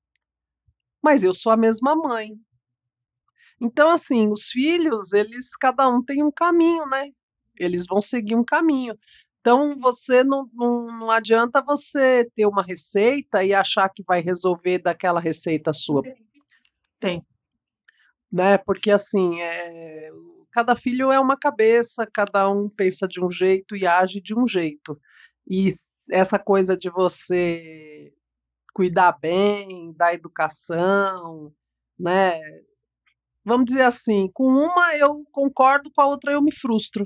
Mas eu sou a mesma mãe. Então, assim, os filhos, eles, cada um tem um caminho, né? Eles vão seguir um caminho. Então, você não, não, não adianta você ter uma receita e achar que vai resolver daquela receita sua, Tem. né? Porque, assim, é, cada filho é uma cabeça, cada um pensa de um jeito e age de um jeito. E essa coisa de você cuidar bem da educação, né? Vamos dizer assim, com uma eu concordo, com a outra eu me frustro.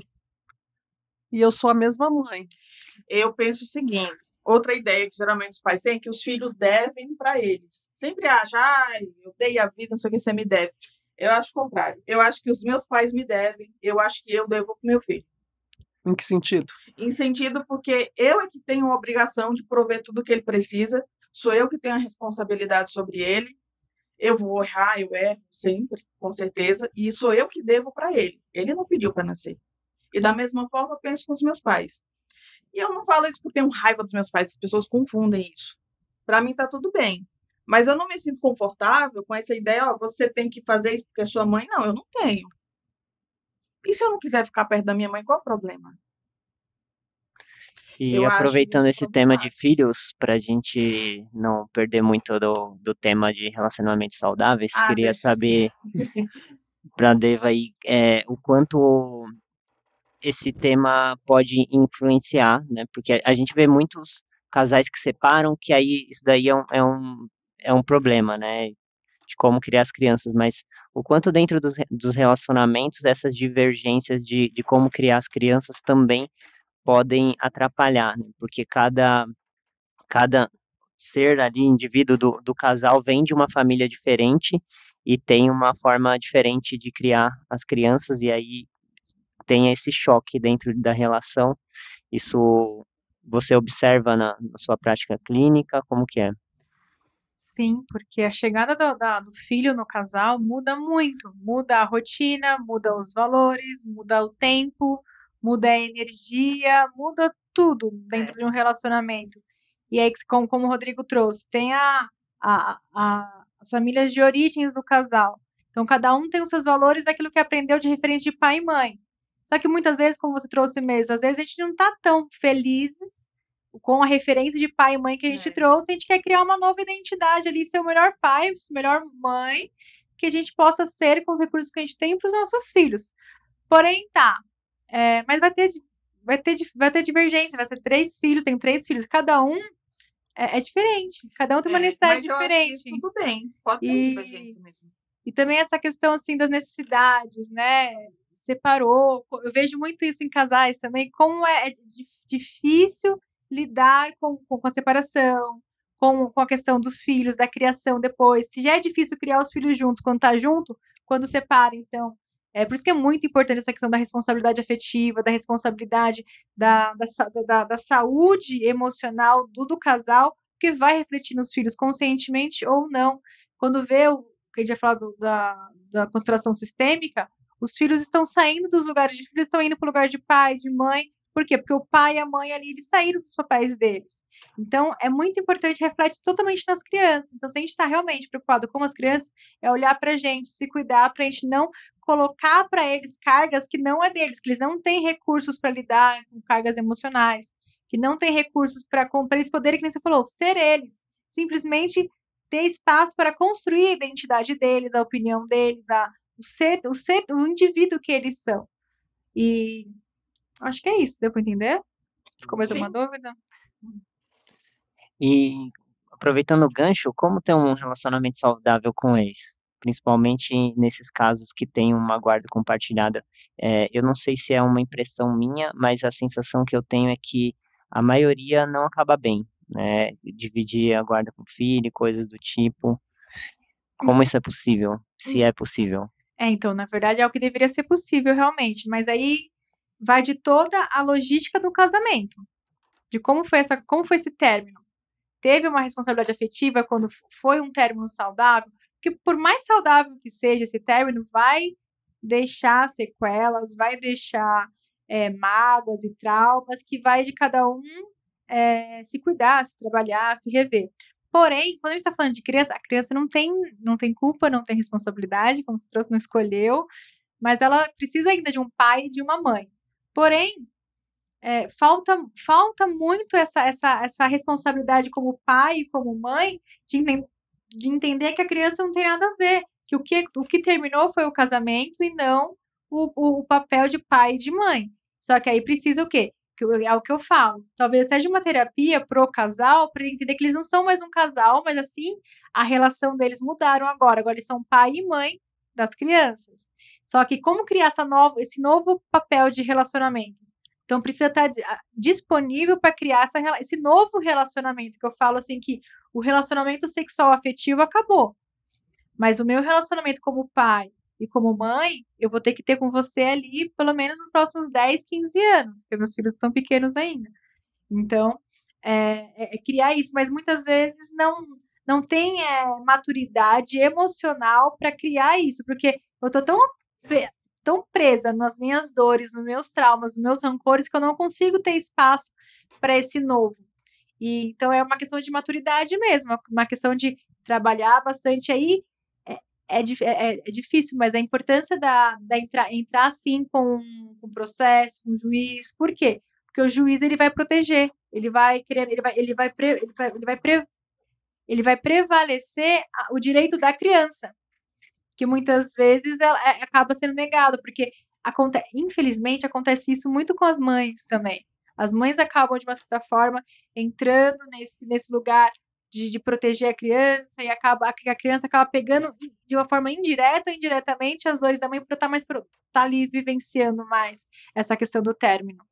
E eu sou a mesma mãe. Eu penso o seguinte: outra ideia que geralmente os pais têm é que os filhos devem para eles. Sempre acham, ah, eu dei a vida, não sei o que você me deve. Eu acho o contrário. Eu acho que os meus pais me devem, eu acho que eu devo para meu filho. Em que sentido? Em sentido porque eu é que tenho a obrigação de prover tudo o que ele precisa, sou eu que tenho a responsabilidade sobre ele. Eu vou errar, eu erro sempre, com certeza, e sou eu que devo para ele. Ele não pediu para nascer. E da mesma forma eu penso com os meus pais. E eu não falo isso porque tenho raiva dos meus pais, as pessoas confundem isso. Para mim tá tudo bem. Mas eu não me sinto confortável com essa ideia, ó, você tem que fazer isso porque é sua mãe. Não, eu não tenho. E se eu não quiser ficar perto da minha mãe, qual é o problema? E Eu acho aproveitando isso esse tema de problemático. filhos, para a gente não perder muito do, do tema de relacionamentos saudáveis, Ah, queria de- saber para Deva aí é, o quanto esse tema pode influenciar, né? Porque a, a gente vê muitos casais que separam, que aí isso daí é um, é um, é um problema, né? De como criar as crianças, mas o quanto dentro dos, re- dos relacionamentos essas divergências de, de como criar as crianças também podem atrapalhar, né? Porque cada, cada ser ali, indivíduo do, do casal vem de uma família diferente e tem uma forma diferente de criar as crianças, e aí tem esse choque dentro da relação. Isso você observa na, na sua prática clínica, como que é? Sim, porque a chegada do, da- do filho no casal muda muito. Muda a rotina, muda os valores, muda o tempo, muda a energia, muda tudo dentro é, de um relacionamento. E aí, como, como o Rodrigo trouxe, tem a, a, a- as famílias de origens do casal. Então, cada um tem os seus valores daquilo que aprendeu de referência de pai e mãe. Só que muitas vezes, como você trouxe mesmo, às vezes a gente não está tão felizes com a referência de pai e mãe que a gente É. trouxe, a gente quer criar uma nova identidade ali, ser o melhor pai, a melhor mãe, que a gente possa ser com os recursos que a gente tem para os nossos filhos. Porém, tá, é, mas vai ter, vai, ter, vai ter divergência, vai ser três filhos, tem três filhos, cada um é, é diferente, cada um tem uma É, necessidade mas eu acho que diferente. isso tudo bem, pode ter E- divergência mesmo. E também essa questão assim das necessidades, né? Separou. Eu vejo muito isso em casais também, como é dif- difícil lidar com, com, com a separação, com, com a questão dos filhos, da criação depois. Se já é difícil criar os filhos juntos quando tá junto, quando separa, então. É por isso que é muito importante essa questão da responsabilidade afetiva, da responsabilidade da, da, sa- da, da saúde emocional do, do casal, que vai refletir nos filhos conscientemente ou não. Quando vê o que a gente vai falar do- da, da constelação sistêmica, os filhos estão saindo dos lugares de filho, estão indo para o lugar de pai, de mãe. Por quê? Porque o pai e a mãe ali, eles saíram dos papéis deles. Então, é muito importante, reflete totalmente nas crianças. Então, se a gente está realmente preocupado com as crianças, é olhar para a gente, se cuidar, para a gente não colocar para eles cargas que não é deles, que eles não têm recursos para lidar com cargas emocionais, que não têm recursos para eles poderem, como você falou, ser eles. Simplesmente ter espaço para construir a identidade deles, a opinião deles, a, o, ser, o ser, o indivíduo que eles são. E acho que é isso, deu para entender? Ficou mais alguma Sim. dúvida? E aproveitando o gancho, como ter um relacionamento saudável com ex? Principalmente nesses casos que tem uma guarda compartilhada. É, eu não sei se é uma impressão minha, mas a sensação que eu tenho é que a maioria não acaba bem, né? Dividir a guarda com o filho, coisas do tipo. Como isso é possível? Se é possível. É, então, na verdade, é o que deveria ser possível realmente, mas aí vai de toda a logística do casamento, de como foi essa, como foi esse término. Teve uma responsabilidade afetiva quando foi um término saudável, porque por mais saudável que seja esse término, vai deixar sequelas, vai deixar é, mágoas e traumas que vai de cada um é, se cuidar, se trabalhar, se rever. Porém, quando a gente está falando de criança, a criança não tem, não tem culpa, não tem responsabilidade, como você trouxe, não escolheu, mas ela precisa ainda de um pai e de uma mãe. Porém, é, falta, falta muito essa, essa, essa responsabilidade como pai e como mãe de, enten- de entender que a criança não tem nada a ver, que o que, o que terminou foi o casamento e não o, o, o papel de pai e de mãe. Só que aí precisa o quê? Que eu- é o que eu falo. Talvez seja uma terapia pro casal, para entender que eles não são mais um casal, mas assim, a relação deles mudaram agora. Agora eles são pai e mãe das crianças. Só que como criar essa nova, esse novo papel de relacionamento? Então precisa estar disponível para criar essa, esse novo relacionamento, que eu falo assim que o relacionamento sexual afetivo acabou. Mas o meu relacionamento como pai e como mãe, eu vou ter que ter com você ali pelo menos nos próximos dez, quinze anos, porque meus filhos estão pequenos ainda. Então, é, é, é criar isso, mas muitas vezes não não tem é, maturidade emocional para criar isso, porque eu tô tão tão presa nas minhas dores, nos meus traumas, nos meus rancores, que eu não consigo ter espaço para esse novo. E, então é uma questão de maturidade mesmo, uma questão de trabalhar bastante aí. É, é, é, é difícil, mas a importância da, da entrar, entrar assim com o processo, com o juiz, por quê? Porque o juiz ele vai proteger, ele vai querer, ele vai, ele vai, ele vai, ele vai, pre, ele vai prevalecer o direito da criança, que muitas vezes ela, é, acaba sendo negado, porque acontece, infelizmente acontece isso muito com as mães também. As mães acabam, de uma certa forma, entrando nesse, nesse lugar de, de proteger a criança e acaba, a criança acaba pegando de uma forma indireta ou indiretamente as dores da mãe para estar mais tá ali vivenciando mais essa questão do término.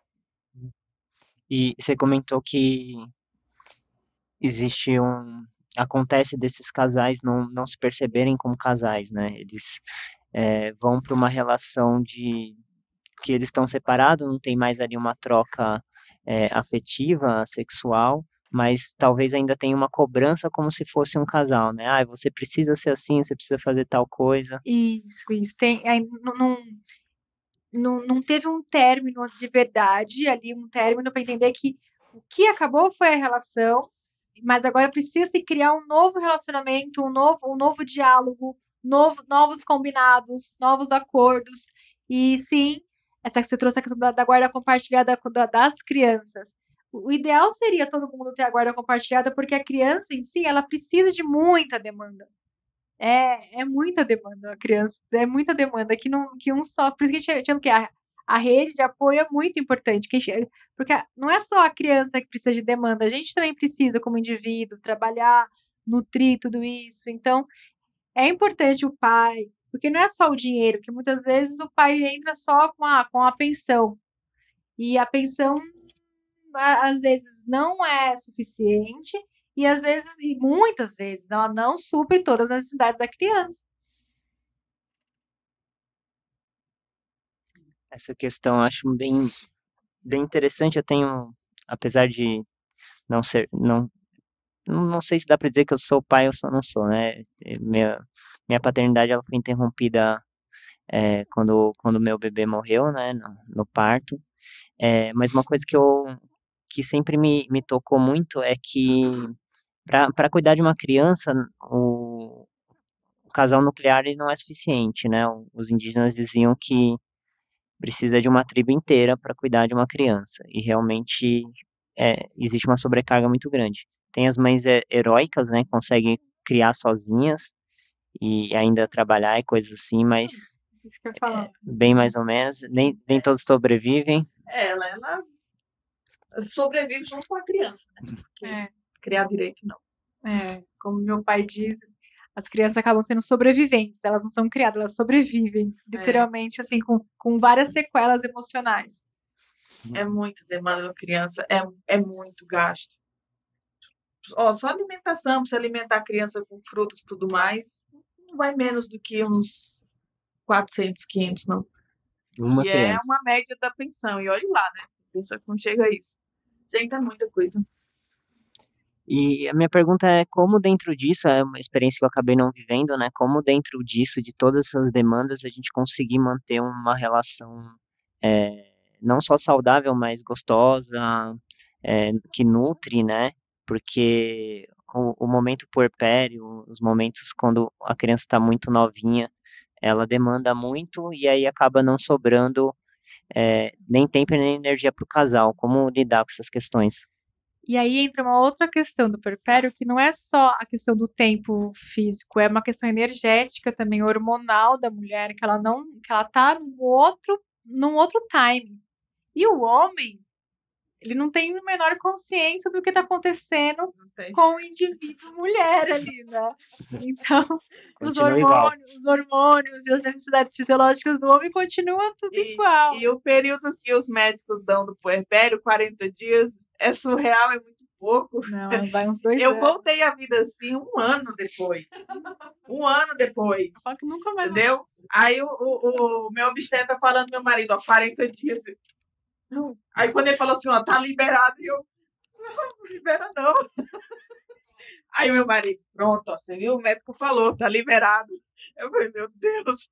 E você comentou que existe um. Acontece desses casais não, não se perceberem como casais, né? Eles é, vão para uma relação de que eles estão separados, não tem mais ali uma troca é, afetiva, sexual, mas talvez ainda tenha uma cobrança como se fosse um casal, né? Ah, você precisa ser assim, você precisa fazer tal coisa. Isso, isso. Tem, aí, não, não, não, não teve um término de verdade ali, um término para entender que o que acabou foi a relação, mas agora precisa se criar um novo relacionamento, um novo, um novo diálogo, novo, novos combinados, novos acordos. E sim, essa que você trouxe a questão da, da guarda compartilhada da- das crianças. O o ideal seria todo mundo ter a guarda compartilhada, porque a criança em si, ela precisa de muita demanda. É, é muita demanda, a criança, é muita demanda que, não, que um só. Por isso que a gente chama que a, a rede de apoio é muito importante, que a gente- porque não é só a criança que precisa de demanda, a gente também precisa, como indivíduo, trabalhar, nutrir tudo isso. Então, é importante o pai, porque não é só o dinheiro, que muitas vezes o pai entra só com a, com a pensão. E a pensão, a- às vezes, não é suficiente, e às vezes, e muitas vezes, ela não supre todas as necessidades da criança. Essa questão eu acho bem, bem interessante. Eu tenho, apesar de não ser, não, não não sei se dá para dizer que eu sou pai ou só não sou, né? Eh, Minha, minha paternidade ela foi interrompida eh, quando quando meu bebê morreu, né, no, no parto. Eh, mas uma coisa que eu que sempre me, me tocou muito é que para para cuidar de uma criança, o, o casal nuclear ele não é suficiente, né? Os indígenas diziam que precisa de uma tribo inteira para cuidar de uma criança. E realmente é, existe uma sobrecarga muito grande. Tem as mães é, heróicas, né, que conseguem criar sozinhas e ainda trabalhar e coisas assim, mas Isso que eu ia falar. bem mais ou menos. Nem, nem todos sobrevivem. Ela, ela sobrevive junto com a criança, né? Porque É, criar direito não. é, como meu pai diz, as crianças acabam sendo sobreviventes, elas não são criadas, elas sobrevivem, literalmente, assim, com, com várias sequelas emocionais. É muito demanda da criança, é, é muito gasto. Ó, só alimentação, pra você alimentar a criança com frutas e tudo mais, não vai menos do que uns quatrocentos, quinhentos, não. Uma Que é criança. uma média da pensão. E olha lá, né? Pensa que não chega a isso. Gente, é muita coisa. E a minha pergunta é como dentro disso, é uma experiência que eu acabei não vivendo, né? Como dentro disso, de todas essas demandas, a gente conseguir manter uma relação é, não só saudável, mas gostosa, é, que nutre, né? Porque o, o momento puerpério, os momentos quando a criança está muito novinha, ela demanda muito e aí acaba não sobrando é, nem tempo nem energia para o casal. Como lidar com essas questões? E aí entra uma outra questão do puerpério, que não é só a questão do tempo físico, é uma questão energética também, hormonal da mulher, que ela não, que ela tá num outro, num outro time. E o homem, ele não tem a menor consciência do que está acontecendo Não tem. com o indivíduo mulher ali, né? Então, os Continua igual. hormônios, os hormônios e as necessidades fisiológicas do homem continuam tudo E, igual. e o período que os médicos dão do puerpério, quarenta dias, é surreal, é muito pouco. Não, vai uns dois Eu anos. voltei à vida assim um ano depois. Um ano depois. Fala que nunca mais Entendeu? Aí o, o, o meu obstetra falando pro meu marido, ó, quarenta dias. Não. Aí quando ele falou assim, ó, tá liberado, e eu, não, não libera não. Aí meu marido, pronto, ó, você viu? O médico falou, tá liberado. Eu falei, meu Deus.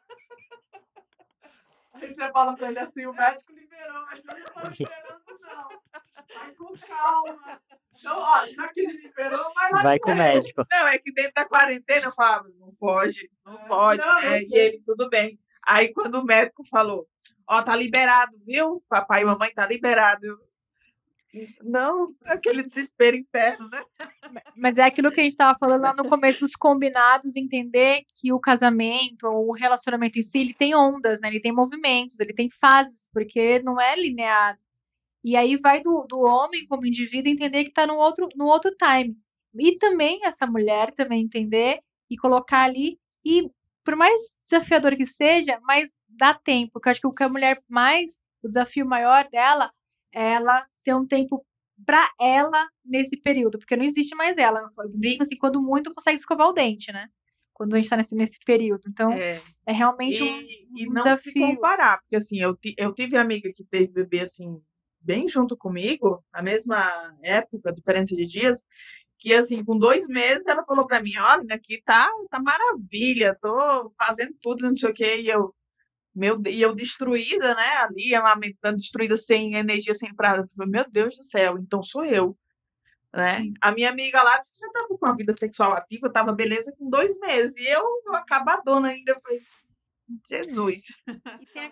Aí você fala pra ele assim, o médico liberou, mas eu não tô liberando não. Vai com calma. Então, ó, já que ele liberou, vai lá Vai com o médico. Não, é que dentro da quarentena eu falava, não pode, não pode, Não, né? eu E sei. ele, tudo bem. Aí quando o médico falou, ó, tá liberado, viu? Papai e mamãe tá liberado. Eu, não, aquele desespero interno, né? Mas é aquilo que a gente estava falando lá no começo dos combinados, entender que o casamento, ou o relacionamento em si, ele tem ondas, né? Ele tem movimentos, ele tem fases, porque não é linear. E aí vai do, do homem como indivíduo entender que está no outro, no outro time. E também essa mulher também entender e colocar ali. E por mais desafiador que seja, mas dá tempo. Porque eu acho que o que a mulher mais, o desafio maior dela é ela ter um tempo para ela nesse período, porque não existe mais ela. Eu brinco assim, quando muito consegue escovar o dente, né? Quando a gente está nesse, nesse período. Então, É, é realmente um, e, e um não se desafio. comparar, porque assim, eu, ti- eu tive amiga que teve bebê assim, bem junto comigo, na mesma época, diferença de dias, que assim, com dois meses, ela falou pra mim, olha, aqui tá, tá maravilha, tô fazendo tudo, não sei o quê, e eu, meu, De- e eu destruída, né, ali, amamentando, destruída, sem energia, sem prazo. Eu falei, meu Deus do céu, então sou eu. né? Sim. A minha amiga lá disse que já estava com a vida sexual ativa, estava beleza com dois meses. E eu, eu acabadona ainda, eu falei, Jesus. E tem, a...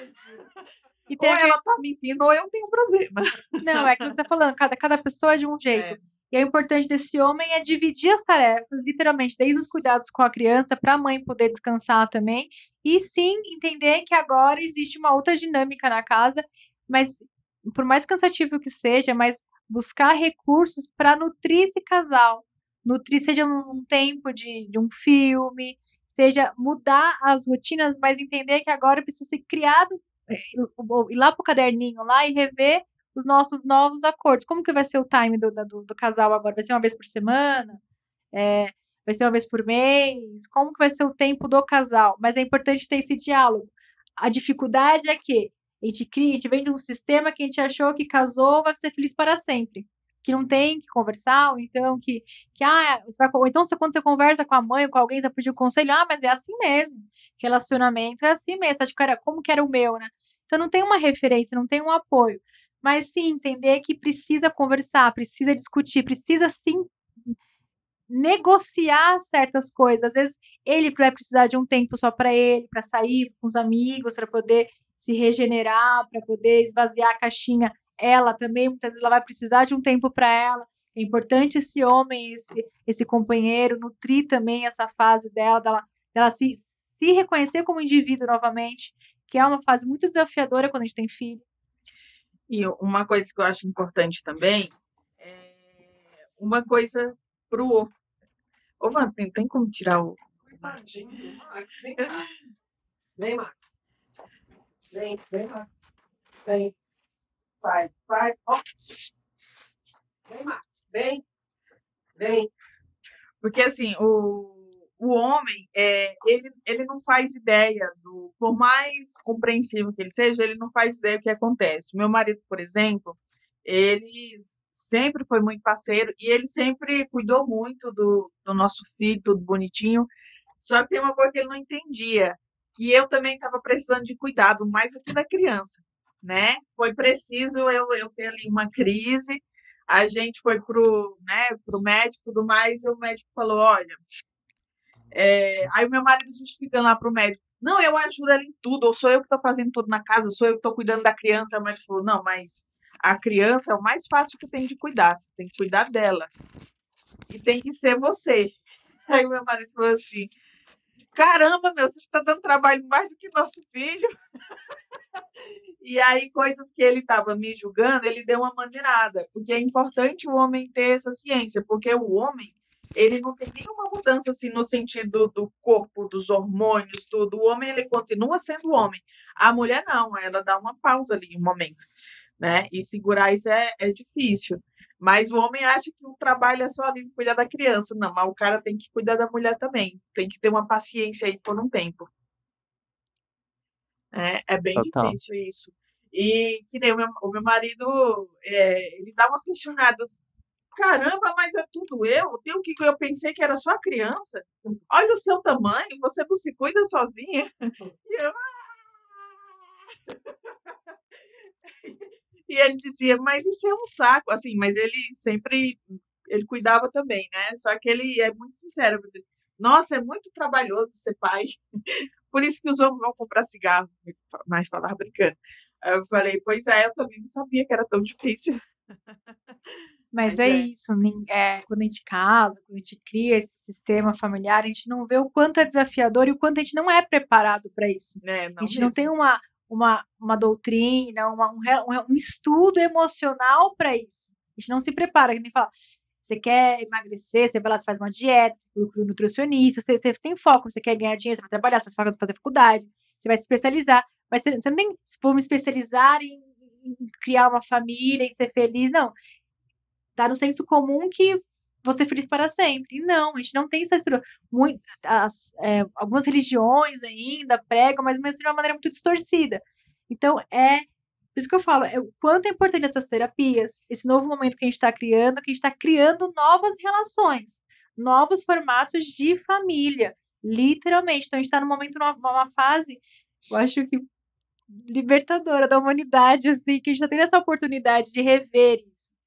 e tem Ou aquele... ela tá mentindo ou eu tenho problema. Não, é aquilo que você tá falando, cada, cada pessoa é de um jeito. É. E o importante desse homem é dividir as tarefas, literalmente, desde os cuidados com a criança, para a mãe poder descansar também. E sim, entender que agora existe uma outra dinâmica na casa, mas por mais cansativo que seja, mas buscar recursos para nutrir esse casal. Nutrir, seja um tempo de, de um filme, seja mudar as rotinas, mas entender que agora precisa ser criado, ir lá pro caderninho lá e rever os nossos novos acordos. Como que vai ser o time do, do, do casal agora? Vai ser uma vez por semana? É, vai ser uma vez por mês? Como que vai ser o tempo do casal? Mas é importante ter esse diálogo. A dificuldade é que a gente cria, a gente vem de um sistema que a gente achou que casou vai ser feliz para sempre. Que não tem que conversar, ou então que, que ah, você vai, ou então você, quando você conversa com a mãe ou com alguém, você pedir um conselho, ah, mas é assim mesmo. Relacionamento é assim mesmo. Acho que era como que era o meu, né? Então não tem uma referência, não tem um apoio. Mas sim, entender que precisa conversar, precisa discutir, precisa sim negociar certas coisas. Às vezes ele vai precisar de um tempo só para ele, para sair com os amigos, para poder se regenerar, para poder esvaziar a caixinha. Ela também, muitas vezes, ela vai precisar de um tempo para ela. É importante esse homem, esse, esse companheiro, nutrir também essa fase dela, dela, dela se, se reconhecer como indivíduo novamente, que é uma fase muito desafiadora quando a gente tem filho. E uma coisa que eu acho importante também é uma coisa pro... Ô, Van, tem, tem como tirar o... Max, vem cá. Vem, Max. Vem, vem, Max. Vem. Sai, sai. Ó. Vem, Max. Vem. Vem. Porque, assim, o, o homem, é, ele, ele não faz ideia do... Por mais compreensivo que ele seja, ele não faz ideia do que acontece. Meu marido, por exemplo, ele sempre foi muito parceiro e ele sempre cuidou muito do, do nosso filho, tudo bonitinho. Só que tem uma coisa que ele não entendia, que eu também estava precisando de cuidado, mais do que da criança, né? Foi preciso eu, eu ter ali uma crise, a gente foi pro, né, pro médico e tudo mais, e o médico falou, olha... É, aí o meu marido justificando lá pro médico, não, eu ajudo ela em tudo, ou sou eu que estou fazendo tudo na casa, sou eu que estou cuidando da criança. O médico falou, não, mas a criança é o mais fácil que tem de cuidar, você tem que cuidar dela. E tem que ser você. Aí o meu marido falou assim, caramba, meu, você está dando trabalho mais do que nosso filho. E aí, coisas que ele estava me julgando, ele deu uma maneirada, porque é importante o homem ter essa ciência, porque o homem, ele não tem nenhuma mudança assim no sentido do corpo, dos hormônios, tudo. O homem, ele continua sendo homem. A mulher não, ela dá uma pausa ali, um momento, né? E segurar isso é, é difícil. Mas o homem acha que o trabalho é só ali cuidar da criança. Não, mas o cara tem que cuidar da mulher também. Tem que ter uma paciência aí por um tempo. É, é bem Total. difícil isso. E que nem o meu, o meu marido, é, ele dá umas questionadas. Caramba, mas é tudo eu? Tem o que eu pensei que era só criança? Olha o seu tamanho, você não se cuida sozinha? E eu... E ele dizia, mas isso é um saco. Assim, mas ele sempre, ele cuidava também, né? Só que ele é muito sincero. Nossa, é muito trabalhoso ser pai. Por isso que os homens vão comprar cigarro, mas falar brincando. Aí eu falei, pois é, eu também não sabia que era tão difícil. Mas Mas é é. isso, nin- é, quando a gente casa, quando a gente cria esse sistema familiar, a gente não vê o quanto é desafiador e o quanto a gente não é preparado para isso. Né, A não gente não tem mesmo. uma, uma, uma doutrina, uma- um, re- um- um estudo emocional para isso. A gente não se prepara, que nem fala, você quer emagrecer, você vai lá, você faz uma dieta, você procura um nutricionista, você, você tem foco, você quer ganhar dinheiro, você vai trabalhar, você vai fazer faculdade, você vai se especializar. Mas você, você não tem, se for me especializar em, em criar uma família, em ser feliz, não. Tá no senso comum que você é feliz para sempre. E não, a gente não tem essa estrutura. Muito, as, é, algumas religiões ainda pregam, mas de uma maneira muito distorcida. Então, é por isso que eu falo, é o quanto é importante essas terapias, esse novo momento que a gente está criando, que a gente está criando novas relações, novos formatos de família, literalmente. Então, a gente está num momento, numa, numa fase, eu acho que libertadora da humanidade, assim, que a gente está tendo essa oportunidade de rever isso.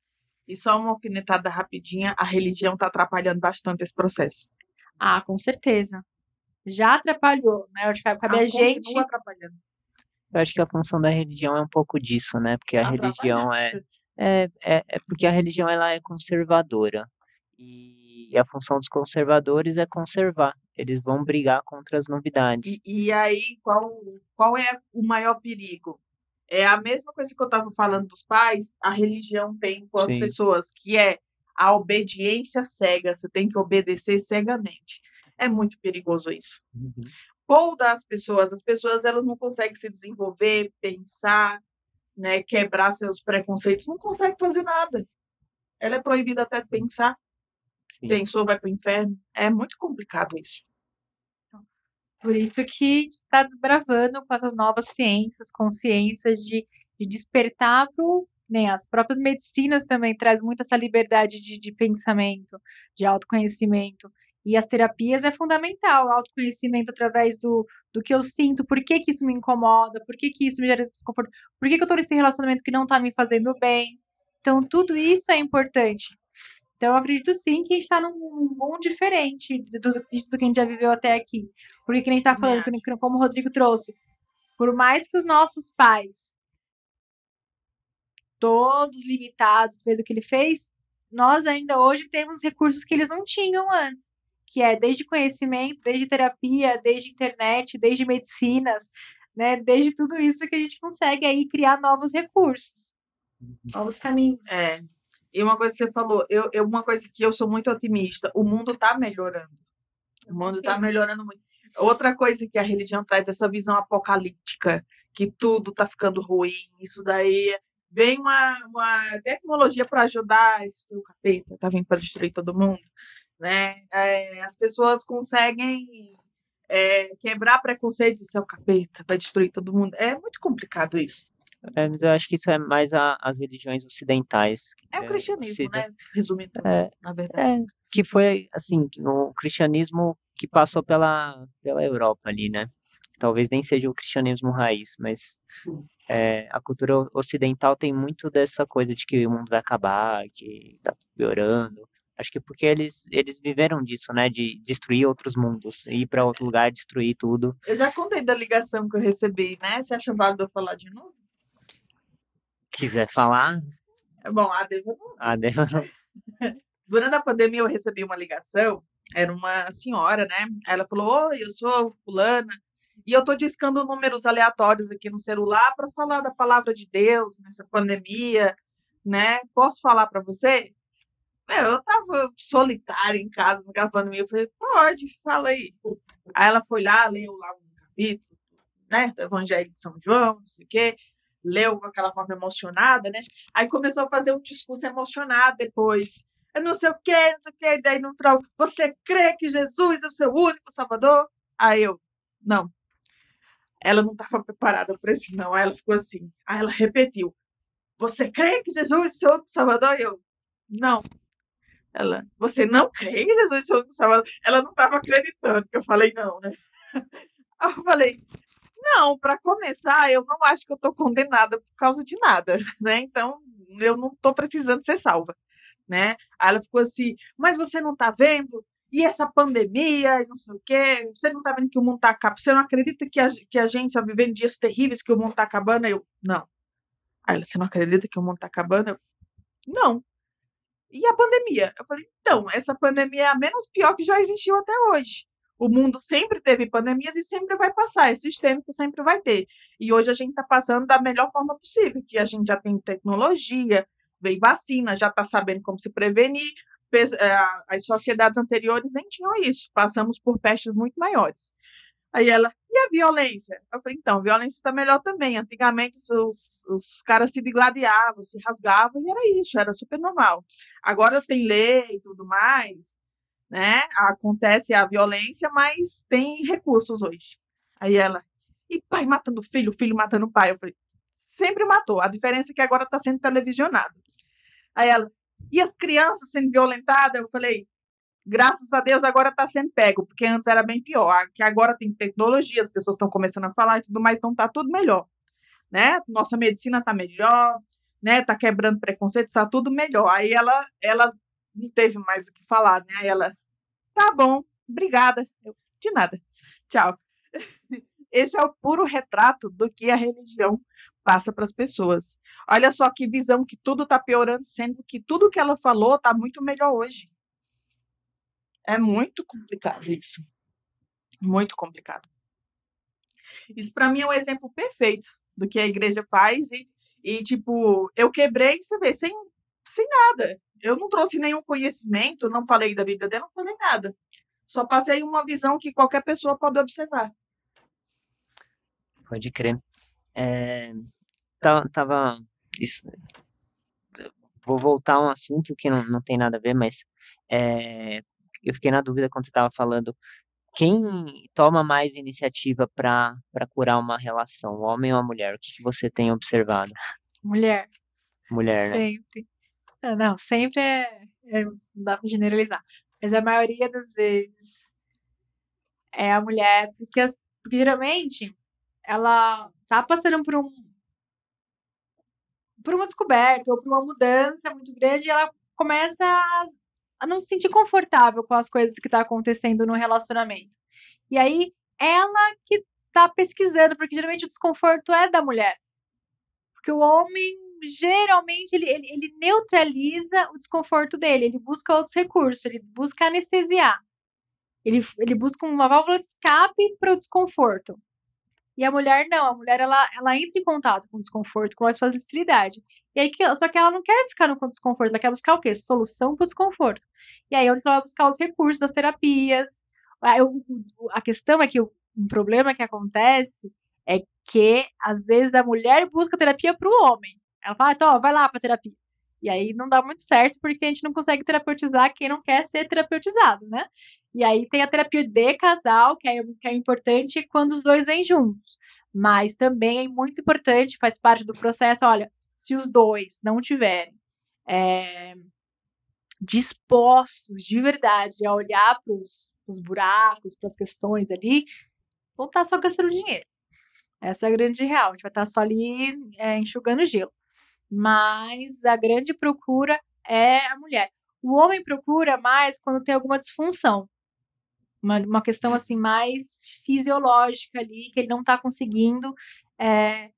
E só uma alfinetada rapidinha, a religião está atrapalhando bastante esse processo. Ah, com certeza. Já atrapalhou, né? Eu acho que cabe a Ela gente. continua atrapalhando. Eu acho que a função da religião é um pouco disso, né? Porque a religião é, é, é, é porque a religião ela é conservadora. E a função dos conservadores é conservar. Eles vão brigar contra as novidades. E, e aí, qual, qual é o maior perigo? É a mesma coisa que eu estava falando dos pais, a religião tem com as Sim. pessoas, que é a obediência cega. Você tem que obedecer cegamente. É muito perigoso isso. Uhum. Poldar as pessoas, as pessoas elas não conseguem se desenvolver, pensar, né, quebrar seus preconceitos, não conseguem fazer nada. Ela é proibida até de pensar. Sim. Pensou, vai para o inferno. É muito complicado isso. Por isso que está desbravando com essas novas ciências, consciências de, de despertar para né, as próprias medicinas também traz muito essa liberdade de, de pensamento, de autoconhecimento. E as terapias é fundamental, o autoconhecimento através do, do que eu sinto, por que, que isso me incomoda, por que, que isso me gera desconforto, por que, que eu estou nesse relacionamento que não está me fazendo bem. Então, tudo isso é importante. Então, eu acredito sim que a gente está num mundo diferente de tudo, de tudo que a gente já viveu até aqui. Porque, que a gente está falando, que, como o Rodrigo trouxe, por mais que os nossos pais, todos limitados, fez o que ele fez, nós ainda hoje temos recursos que eles não tinham antes, que é desde conhecimento, desde terapia, desde internet, desde medicinas, né, desde tudo isso que a gente consegue aí criar novos recursos, novos caminhos. É. E uma coisa que você falou, eu, eu, uma coisa que eu sou muito otimista, o mundo está melhorando. O mundo está melhorando muito. Outra coisa que a religião traz, essa visão apocalíptica, que tudo está ficando ruim, isso daí. Vem uma, uma tecnologia para ajudar, isso o capeta, tá vindo para destruir todo mundo, né? É, as pessoas conseguem é, quebrar preconceitos e ser o capeta, vai destruir todo mundo. É muito complicado isso. É, mas eu acho que isso é mais a, as religiões ocidentais. É o cristianismo, ociden- né? Resumindo, É, na verdade. é, que foi, assim, o cristianismo que passou pela, pela Europa ali, né? Talvez nem seja o cristianismo raiz, mas é, a cultura ocidental tem muito dessa coisa de que o mundo vai acabar, que tá piorando. Acho que porque eles, eles viveram disso, né? De destruir outros mundos, ir para outro lugar, destruir tudo. Eu já contei da ligação que eu recebi, né? Você acha válido eu falar de novo? Quiser falar, É bom, a Deva não. a Deva não. Durante a pandemia eu recebi uma ligação, era uma senhora, né? Ela falou: Oi, eu sou fulana, e eu tô discando números aleatórios aqui no celular para falar da palavra de Deus nessa pandemia, né? Posso falar para você? Meu, eu tava solitária em casa naquela pandemia. Eu falei: Pode, fala aí. Aí ela foi lá, leu lá um capítulo, né? Do Evangelho de São João, não sei o quê. Leu com aquela forma emocionada, né? Aí começou a fazer um discurso emocionado depois. Eu não sei o que, não sei o que. Daí no final, você crê que Jesus é o seu único Salvador? Aí eu, não. Ela não estava preparada. Eu falei assim, não. Aí ela ficou assim. Aí ela repetiu, você crê que Jesus é o seu único Salvador? Eu, não. Ela, você não crê que Jesus é o seu único Salvador? Ela não estava acreditando que eu falei não, né? Aí eu falei, não, para começar, eu não acho que eu estou condenada por causa de nada, né? Então, eu não estou precisando ser salva, né? Aí ela ficou assim, mas você não está vendo? E essa pandemia, e não sei o quê, você não está vendo que o mundo está acabando? Você não acredita que a, que a gente está vivendo dias terríveis, que o mundo está acabando? Eu, não. Aí ela, você não acredita que o mundo está acabando? Eu, não. E a pandemia? Eu falei, então, essa pandemia é a menos pior que já existiu até hoje. O mundo sempre teve pandemias e sempre vai passar. É sistêmico, sempre vai ter. E hoje a gente está passando da melhor forma possível, que a gente já tem tecnologia, veio vacina, já está sabendo como se prevenir. As sociedades anteriores nem tinham isso. Passamos por pestes muito maiores. Aí ela, e a violência? Eu falei, então, a violência está melhor também. Antigamente os, os caras se digladiavam, se rasgavam, e era isso, era super normal. Agora tem lei e tudo mais, né? Acontece a violência, mas tem recursos hoje. Aí ela, e pai matando filho, filho matando pai. Eu falei, sempre matou. A diferença é que agora está sendo televisionado. Aí ela, e as crianças sendo violentadas? Eu falei, graças a Deus agora está sendo pego, porque antes era bem pior. Que agora tem tecnologia, as pessoas estão começando a falar e tudo mais, então está tudo melhor, né? Nossa medicina está melhor, né, tá quebrando preconceito, tá tudo melhor. Aí ela, ela não teve mais o que falar, né? Aí ela, tá bom, obrigada. Eu, de nada. Tchau. Esse é o puro retrato do que a religião passa para as pessoas. Olha só que visão que tudo está piorando, sendo que tudo que ela falou está muito melhor hoje. É muito complicado isso. Muito complicado. Isso para mim é um exemplo perfeito do que a igreja faz e, e tipo, eu quebrei, você vê, sem, sem nada. Eu não trouxe nenhum conhecimento, não falei da Bíblia dela, não falei nada. Só passei uma visão que qualquer pessoa pode observar. Pode crer. É, tá- tava. Isso, vou voltar a um assunto que não, não tem nada a ver, mas é, eu fiquei na dúvida quando você estava falando. Quem toma mais iniciativa para para curar uma relação, o homem ou a mulher? O que que você tem observado? Mulher, Mulher, né? sempre. Ah, não, sempre é, é- não dá pra generalizar. Mas a maioria das vezes é a mulher, porque, as- porque geralmente ela tá passando por um, por uma descoberta ou por uma mudança muito grande e ela começa a, a não se sentir confortável com as coisas que tá acontecendo no relacionamento. E aí, ela que tá pesquisando, porque geralmente o desconforto é da mulher. Porque o homem, geralmente, ele, ele, ele neutraliza o desconforto dele, ele busca outros recursos, ele busca anestesiar. Ele, ele busca uma válvula de escape para o desconforto. E a mulher não, a mulher ela, ela entra em contato com o desconforto com mais facilidade. E aí, que- só que ela não quer ficar no desconforto, ela quer buscar o quê? Solução para o desconforto. E aí, onde ela vai buscar os recursos das terapias. Aí, o- o- A questão é que o- um problema que acontece é que, às vezes, a mulher busca terapia para o homem. Ela fala, então, ó, vai lá para terapia. E aí não dá muito certo porque a gente não consegue terapeutizar quem não quer ser terapeutizado, né? E aí tem a terapia de casal, que é, que é importante quando os dois vêm juntos. Mas também é muito importante, faz parte do processo, olha, se os dois não tiverem é, dispostos de verdade a olhar para os buracos, para as questões ali, vão estar só gastando dinheiro. Essa é a grande real. A gente vai estar só ali é, enxugando gelo. Mas a grande procura é a mulher. O homem procura mais quando tem alguma disfunção. Uma, uma questão assim mais fisiológica ali, que ele não está conseguindo é,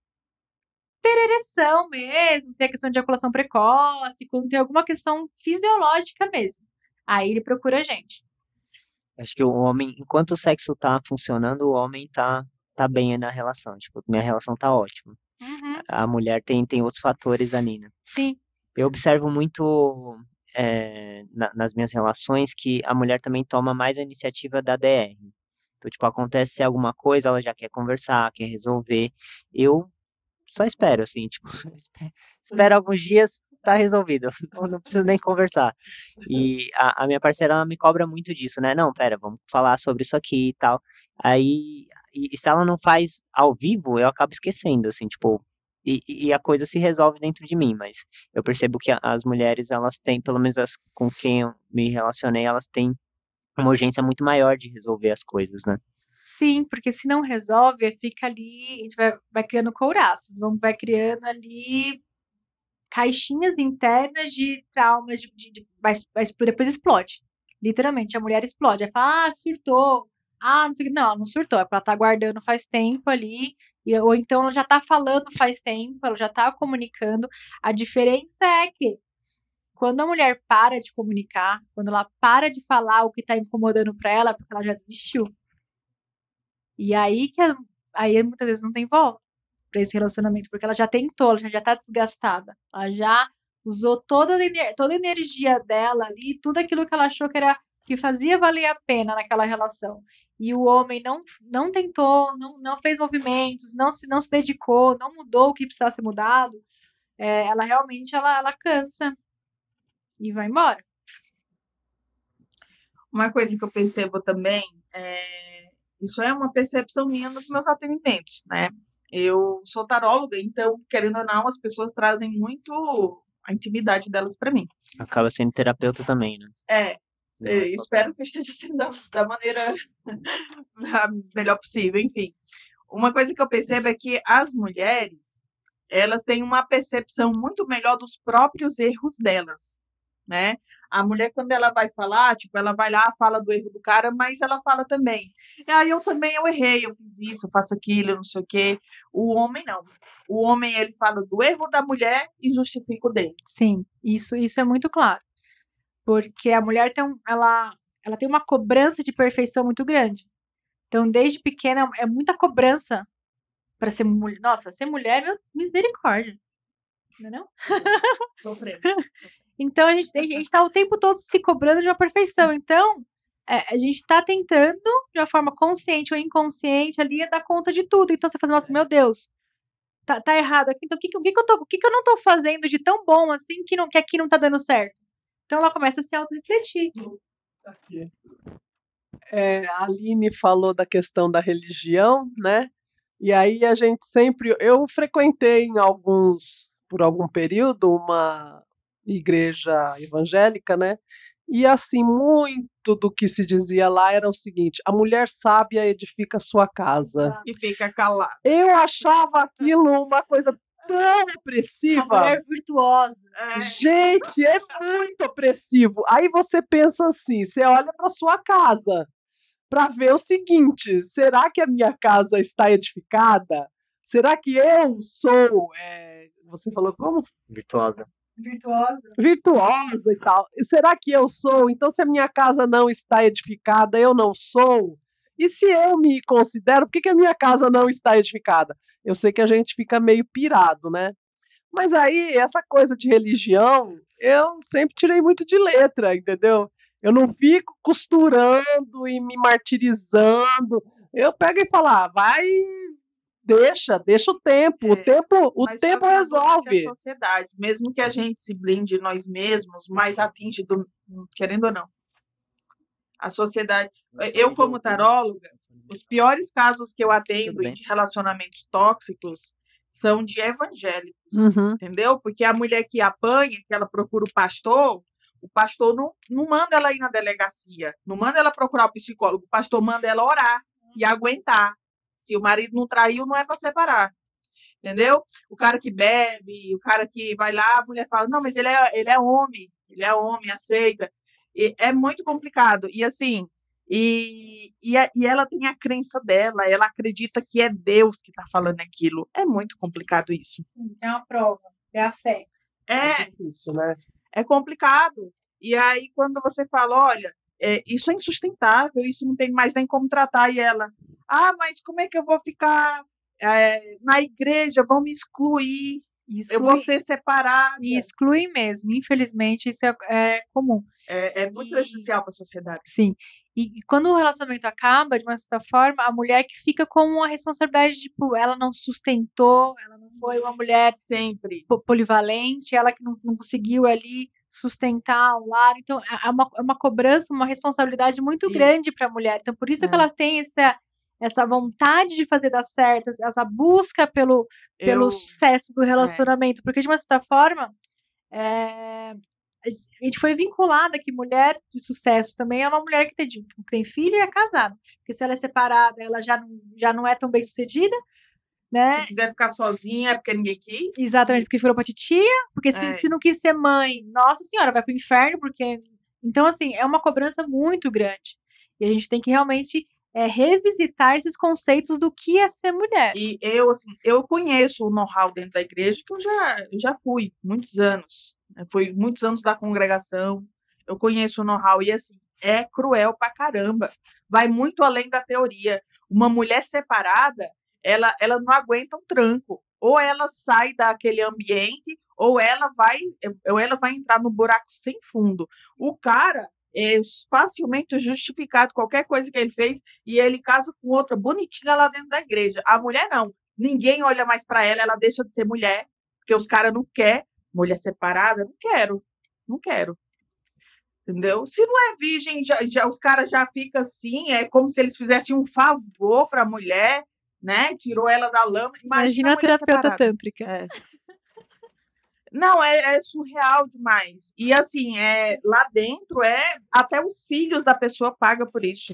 ter ereção mesmo, ter a questão de ejaculação precoce, quando tem alguma questão fisiológica mesmo. Aí ele procura a gente. Acho que o homem, enquanto o sexo tá funcionando, o homem tá, tá bem na relação. Tipo, minha relação tá ótima. Uhum, A mulher tem, tem outros fatores ali, né? sim, Eu observo muito é, na- nas minhas relações que a mulher também toma mais a iniciativa da D R. Então, tipo, acontece alguma coisa, ela já quer conversar, quer resolver. Eu só espero, assim, tipo, espe- espero alguns dias, tá resolvido, não, não preciso nem conversar. E a, a minha parceira, ela me cobra muito disso, né? Não, pera, vamos falar sobre isso aqui e tal. Aí, e, e se ela não faz ao vivo, eu acabo esquecendo, assim, tipo, e, e a coisa se resolve dentro de mim, mas eu percebo que a- as mulheres, elas têm, pelo menos as com quem eu me relacionei, elas têm uma urgência muito maior de resolver as coisas, né? sim, porque se não resolve, fica ali, a gente vai, vai criando couraças, vamos, vai criando ali caixinhas internas de traumas, de, de, de- mas, mas depois explode. Literalmente, a mulher explode. Ela fala, ah, surtou. Ah, não sei o que. Não, ela não surtou, é porque ela tá guardando faz tempo ali, e- ou então ela já tá falando faz tempo, ela já tá comunicando. A diferença é que quando a mulher para de comunicar, quando ela para de falar o que tá incomodando pra ela, é porque ela já desistiu. E aí que a- aí muitas vezes não tem volta para esse relacionamento, porque ela já tentou, ela já, já tá desgastada. Ela já usou toda a, ener- toda a energia dela ali, tudo aquilo que ela achou que era que fazia valer a pena naquela relação. E o homem não, não tentou, não, não fez movimentos, não se, não se dedicou, não mudou o que precisava ser mudado. É, ela realmente ela, ela cansa e vai embora. Uma coisa que eu percebo também, é, isso é uma percepção minha nos meus atendimentos, né? Eu sou taróloga, então, querendo ou não, as pessoas trazem muito a intimidade delas para mim. Acaba sendo terapeuta também, né? É, Não é, é só espero que eu esteja sendo da, da maneira a melhor possível, enfim. Uma coisa que eu percebo é que as mulheres, elas têm uma percepção muito melhor dos próprios erros delas, né? A mulher, quando ela vai falar, tipo, ela vai lá, fala do erro do cara, mas ela fala também. Ah, eu também, eu errei, eu fiz isso, eu faço aquilo, não sei o quê. O homem, não. O homem, ele fala do erro da mulher e justifica o dele. Sim, isso, isso é muito claro. Porque a mulher tem, um, ela, ela tem uma cobrança de perfeição muito grande. Então, desde pequena, é muita cobrança para ser mulher. Nossa, ser mulher, meu, misericórdia. Não é não? Então, a gente, a gente tá o tempo todo se cobrando de uma perfeição. Então, é, a gente tá tentando, de uma forma consciente ou inconsciente, ali, dar conta de tudo. Então, você fala, nossa, meu Deus, tá, tá errado aqui. Então, o que, o, que, que, eu tô, o que, que eu não tô fazendo de tão bom assim que, não, que aqui não tá dando certo? Então, ela começa a se auto-refletir. Aqui. É, a Aline falou da questão da religião, né? E aí a gente sempre. Eu frequentei em alguns, por algum período, uma igreja evangélica, né? E assim, muito do que se dizia lá era o seguinte: a mulher sábia edifica a sua casa. E fica calado. Eu achava aquilo uma coisa tão opressiva. Uma mulher virtuosa. É, Gente, é muito opressivo. Aí você pensa assim, você olha para sua casa para ver o seguinte: será que a minha casa está edificada? Será que eu sou, é, você falou como? Virtuosa. Virtuosa. Virtuosa e tal. E será que eu sou? Então, se a minha casa não está edificada, eu não sou? E se eu me considero, por que, que a minha casa não está edificada? Eu sei que a gente fica meio pirado, né? Mas aí, essa coisa de religião, eu sempre tirei muito de letra, entendeu? Eu não fico costurando e me martirizando. Eu pego e falo, ah, vai, deixa, deixa o tempo. É, o tempo, o mas tempo fazendo resolve. a sociedade, mesmo que a gente se blinde nós mesmos, mas atinge, do, querendo ou não, a sociedade. Eu, como taróloga, os piores casos que eu atendo de relacionamentos tóxicos são de evangélicos, Uhum. entendeu? Porque a mulher que apanha, que ela procura o pastor, o pastor não, não manda ela ir na delegacia, não manda ela procurar o psicólogo, o pastor manda ela orar e aguentar. Se o marido não traiu, não é para separar. Entendeu? O cara que bebe, o cara que vai lá, a mulher fala, não, mas ele é, ele é homem, ele é homem, aceita. E é muito complicado. E assim, e, e, a, e ela tem a crença dela, ela acredita que é Deus que está falando aquilo. É muito complicado isso. É uma prova, é a fé. É, É difícil, né? é complicado. E aí, quando você fala, olha, é, isso é insustentável, isso não tem mais nem como tratar, e ela, ah, mas como é que eu vou ficar é, na igreja? Vão me excluir, Exclui, eu vou ser separada. E exclui mesmo, infelizmente, isso é, é comum. É, é muito E- prejudicial para a sociedade. Sim. E, e quando o relacionamento acaba, de uma certa forma, a mulher que fica com uma responsabilidade, tipo, ela não sustentou, ela não foi uma mulher Sempre. po- polivalente, ela que não, não conseguiu ali sustentar o lar. Então, é é uma, é uma cobrança, uma responsabilidade muito Isso. grande para a mulher. Então, por isso É. que ela tem essa, essa vontade de fazer dar certo, essa busca pelo, pelo Eu, sucesso do relacionamento. Porque, de uma certa forma, é, a gente foi vinculada que mulher de sucesso também é uma mulher que tem, que tem filho e é casada. Porque se ela é separada, ela já não, já não é tão bem sucedida, né? se quiser ficar sozinha é porque ninguém quis. Exatamente, porque virou pra titia, porque se, É. se não quis ser mãe, nossa senhora, vai pro inferno, porque. Então, assim, é uma cobrança muito grande. E a gente tem que realmente é, revisitar esses conceitos do que é ser mulher. E eu, assim, eu conheço o know-how dentro da igreja, que eu já, eu já fui muitos anos. Eu fui muitos anos da congregação. Eu conheço o know-how e, assim, é cruel pra caramba. Vai muito além da teoria. Uma mulher separada, ela, ela não aguenta um tranco. Ou ela sai daquele ambiente, ou ela vai, ou ela vai entrar no buraco sem fundo. O cara é facilmente justificado qualquer coisa que ele fez e ele casa com outra bonitinha lá dentro da igreja. A mulher não. Ninguém olha mais para ela, ela deixa de ser mulher, porque os caras não querem. Mulher separada, não quero. Não quero. Entendeu? Se não é virgem, já, já, os caras já ficam assim, é como se eles fizessem um favor para a mulher, né? Tirou ela da lama. Imagina a mulher terapeuta separada. tântrica. É. Não, é, é surreal demais. E assim, é, lá dentro é até os filhos da pessoa pagam por isso.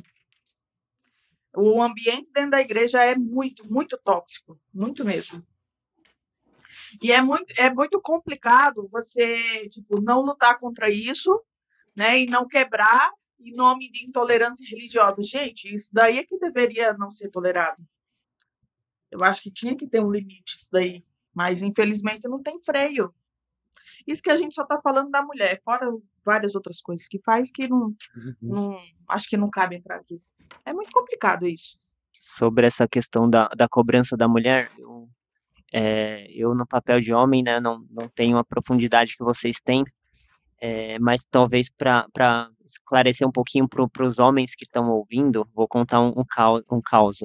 O ambiente dentro da igreja é muito, muito tóxico, muito mesmo. E é muito, é muito complicado você, tipo, não lutar contra isso, né? E não quebrar em nome de intolerância religiosa. Gente, isso daí é que deveria não ser tolerado. Eu acho que tinha que ter um limite isso daí. Mas, infelizmente, não tem freio. Isso que a gente só está falando da mulher, fora várias outras coisas que faz que não, Uhum. não acho que não cabe entrar aqui. É muito complicado isso. Sobre essa questão da, da cobrança da mulher, eu, é, eu no papel de homem, né, não, não tenho a profundidade que vocês têm, é, mas talvez para esclarecer um pouquinho para os homens que estão ouvindo, vou contar um, um, cau, um caos.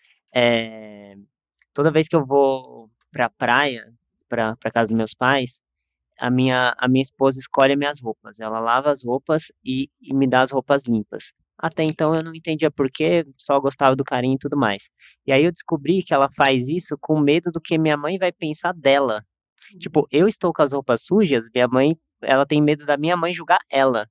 É, toda vez que eu vou pra praia, pra, pra casa dos meus pais, a minha, a minha esposa escolhe as minhas roupas. Ela lava as roupas e, e me dá as roupas limpas. Até então eu não entendia por quê, só gostava do carinho e tudo mais. E aí eu descobri que ela faz isso com medo do que minha mãe vai pensar dela. Tipo, eu estou com as roupas sujas, minha mãe, ela tem medo da minha mãe julgar ela.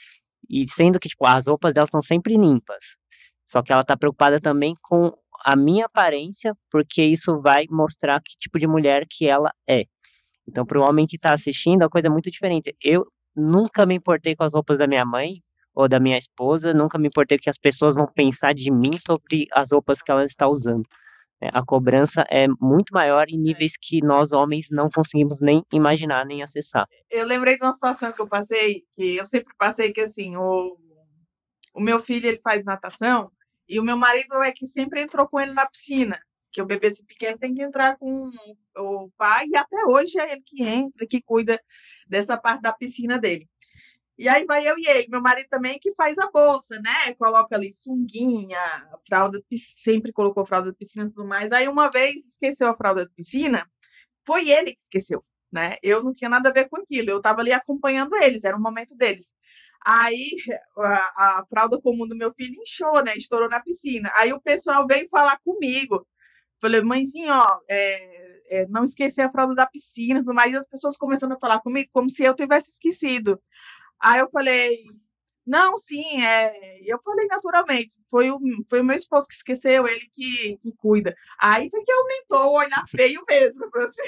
E sendo que, tipo, as roupas dela estão sempre limpas. Só que ela tá preocupada também com a minha aparência, porque isso vai mostrar que tipo de mulher que ela é. Então, para o homem que tá assistindo, a coisa é muito diferente. Eu nunca me importei com as roupas da minha mãe ou da minha esposa, nunca me importei com o que as pessoas vão pensar de mim sobre as roupas que ela está usando. É, a cobrança é muito maior em níveis que nós homens não conseguimos nem imaginar, nem acessar. Eu lembrei de uma situação que eu passei, que eu sempre passei que assim, o, o meu filho ele faz natação e o meu marido é que sempre entrou com ele na piscina, que o bebê se pequeno tem que entrar com o pai e até hoje é ele que entra, que cuida dessa parte da piscina dele. E aí vai eu e ele, meu marido também que faz a bolsa, né? Coloca ali sunguinha, fralda, sempre colocou fralda de piscina e tudo mais. Aí uma vez esqueceu a fralda de piscina, foi ele que esqueceu, né? Eu não tinha nada a ver com aquilo, eu estava ali acompanhando eles, era o momento deles. Aí a, a fralda comum do meu filho inchou, né? Estourou na piscina. Aí o pessoal veio falar comigo. Falei, mãezinha, ó, é, é, não esqueci a fralda da piscina, mas as pessoas começando a falar comigo como se eu tivesse esquecido. Aí eu falei, não, sim, é. Eu falei naturalmente, foi o, foi o meu esposo que esqueceu, ele que, que cuida. Aí foi que aumentou o olhar feio mesmo. Você.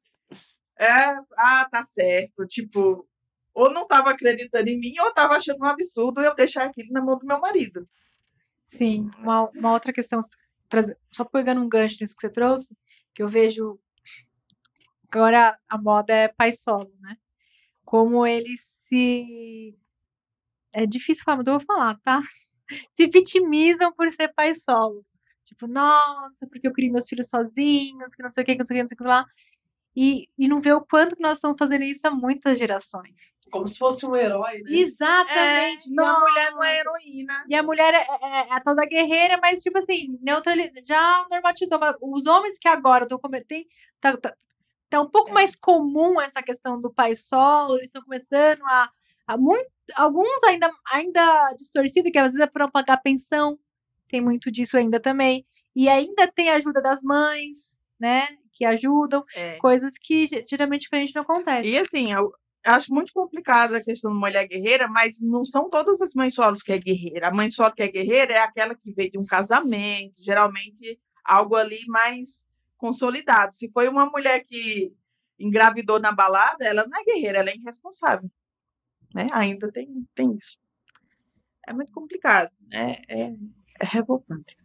É, ah, tá certo. Tipo, ou não tava acreditando em mim, ou tava achando um absurdo eu deixar aquilo na mão do meu marido. Sim, uma, uma outra questão, só pegando um gancho nisso que você trouxe, que eu vejo agora a moda é pai solo, né? Como eles se. É difícil falar, mas eu vou falar, tá? Se vitimizam por ser pai solo. Tipo, nossa, porque eu criei meus filhos sozinhos, que não sei o que, que não sei o que, não sei o que lá. E, e não vê o quanto que nós estamos fazendo isso há muitas gerações. Como se fosse um herói, né? Exatamente. É, e a mulher não é heroína. E a mulher é, é, é a tal da guerreira, mas, tipo assim, neutraliza, já normatizou. Mas os homens que agora estão cometendo. Tá, tá, tá um pouco É. mais comum essa questão do pai solo, eles estão começando a. a muito, alguns ainda, ainda distorcidos, que às vezes é para não pagar pensão, tem muito disso ainda também. E ainda tem a ajuda das mães, né? Que ajudam, É. coisas que ge- geralmente com a gente não acontece. E assim, eu acho muito complicada a questão da mulher guerreira, mas não são todas as mães solos que é guerreira. A mãe solo que é guerreira é aquela que veio de um casamento, geralmente algo ali mais consolidado. Se foi uma mulher que engravidou na balada, ela não é guerreira, ela é irresponsável. Né? Ainda tem, tem isso. É muito complicado, né? É, é revoltante.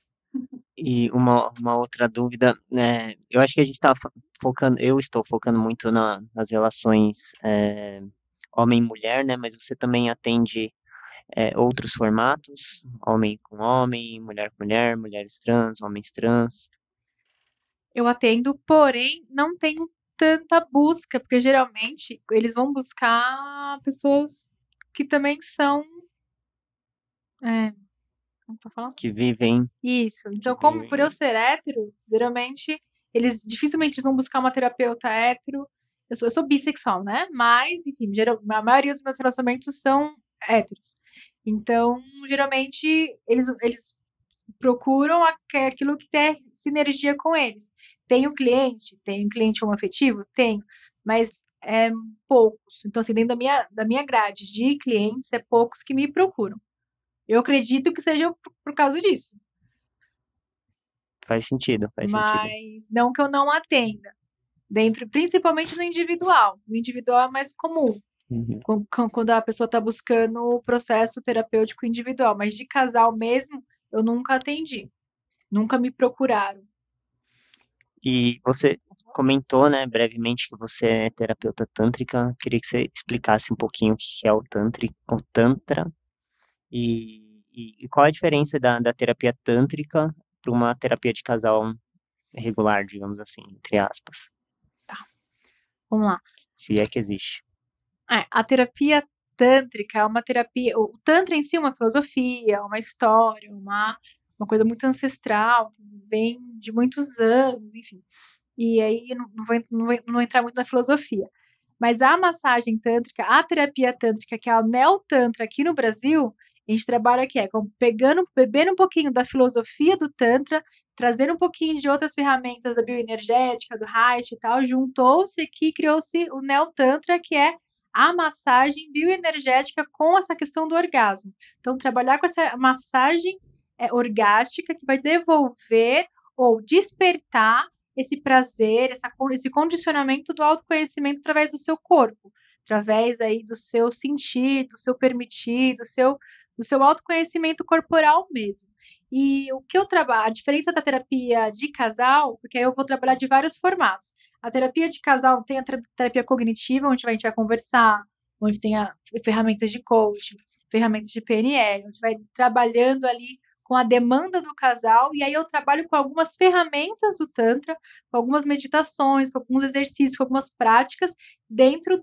E uma, uma outra dúvida, né? Eu acho que a gente está focando, eu estou focando muito na, nas relações é, homem-mulher, né? Mas você também atende é, outros formatos, homem com homem, mulher com mulher, mulheres trans, homens trans. Eu atendo, porém não tenho tanta busca, porque geralmente eles vão buscar pessoas que também são. É, como que eu falo? Que vivem. Isso. Então, Que como por eu vivem. ser hétero, geralmente eles dificilmente eles vão buscar uma terapeuta hétero. Eu sou, eu sou bissexual, né? Mas, enfim, geral, a maioria dos meus relacionamentos são héteros. Então, geralmente, eles, eles procuram aquilo que tem sinergia com eles. Tenho cliente, tenho cliente homoafetivo? Tenho, mas é poucos. Então, assim, dentro da minha, da minha grade de clientes, é poucos que me procuram. Eu acredito que seja por, por causa disso. Faz sentido, faz sentido. Mas não que eu não atenda. dentro, principalmente no individual. No individual é mais comum, Uhum. quando, quando a pessoa está buscando o processo terapêutico individual, mas de casal mesmo, eu nunca atendi, nunca me procuraram. E você comentou, né, brevemente que você é terapeuta tântrica. Queria que você explicasse um pouquinho o que é o tantri, o tantra e, e- e qual a diferença da, da terapia tântrica para uma terapia de casal regular, digamos assim, entre aspas, Vamos lá. se é que existe. É, a terapia tântrica é uma terapia. O Tantra em si é uma filosofia, uma história, uma, uma coisa muito ancestral, que vem de muitos anos, enfim. E aí não, não, vou, não, vou, não vou entrar muito na filosofia. Mas a massagem tântrica, a terapia tântrica, que é o Neo-Tantra aqui no Brasil, a gente trabalha aqui, é como pegando, bebendo um pouquinho da filosofia do Tantra, trazendo um pouquinho de outras ferramentas da bioenergética, do Reich e tal, juntou-se aqui, criou-se o Neo-Tantra, que é a massagem bioenergética com essa questão do orgasmo. Então, trabalhar com essa massagem é, orgástica que vai devolver ou despertar esse prazer, essa, esse condicionamento do autoconhecimento através do seu corpo, através aí do seu sentir, do seu permitir, do seu, do seu autoconhecimento corporal mesmo. E o que eu trabalho, a diferença da terapia de casal, porque aí eu vou trabalhar de vários formatos. A terapia de casal tem a terapia cognitiva, onde a gente vai conversar, onde tem a, ferramentas de coaching, ferramentas de P N L, onde vai trabalhando ali com a demanda do casal, e aí eu trabalho com algumas ferramentas do Tantra, com algumas meditações, com alguns exercícios, com algumas práticas dentro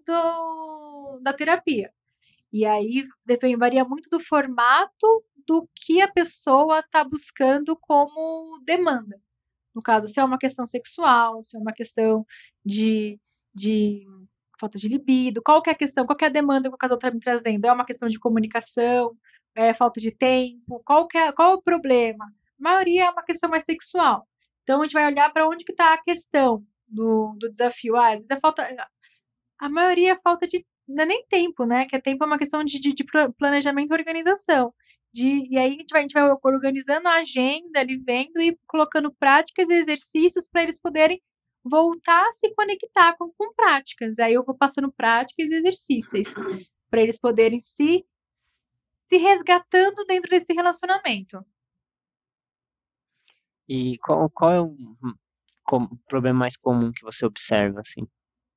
do, da terapia. E aí depende, varia muito do formato do que a pessoa está buscando como demanda. No caso, se é uma questão sexual, se é uma questão de, de falta de libido, qual que é a questão, qual que é a demanda que o casal está me trazendo? É uma questão de comunicação, é falta de tempo, qual, que é, qual é o problema? A maioria é uma questão mais sexual. Então, a gente vai olhar para onde que está a questão do, do desafio. Ah, às vezes é falta, a maioria é falta de, não é nem tempo, né? Que é tempo é uma questão de, de, de planejamento e organização. De, e aí a gente, vai, a gente vai organizando a agenda, ali vendo e colocando práticas e exercícios para eles poderem voltar a se conectar com, com práticas. Aí eu vou passando práticas e exercícios para eles poderem se, se resgatando dentro desse relacionamento. E qual, qual é o com, problema mais comum que você observa, assim?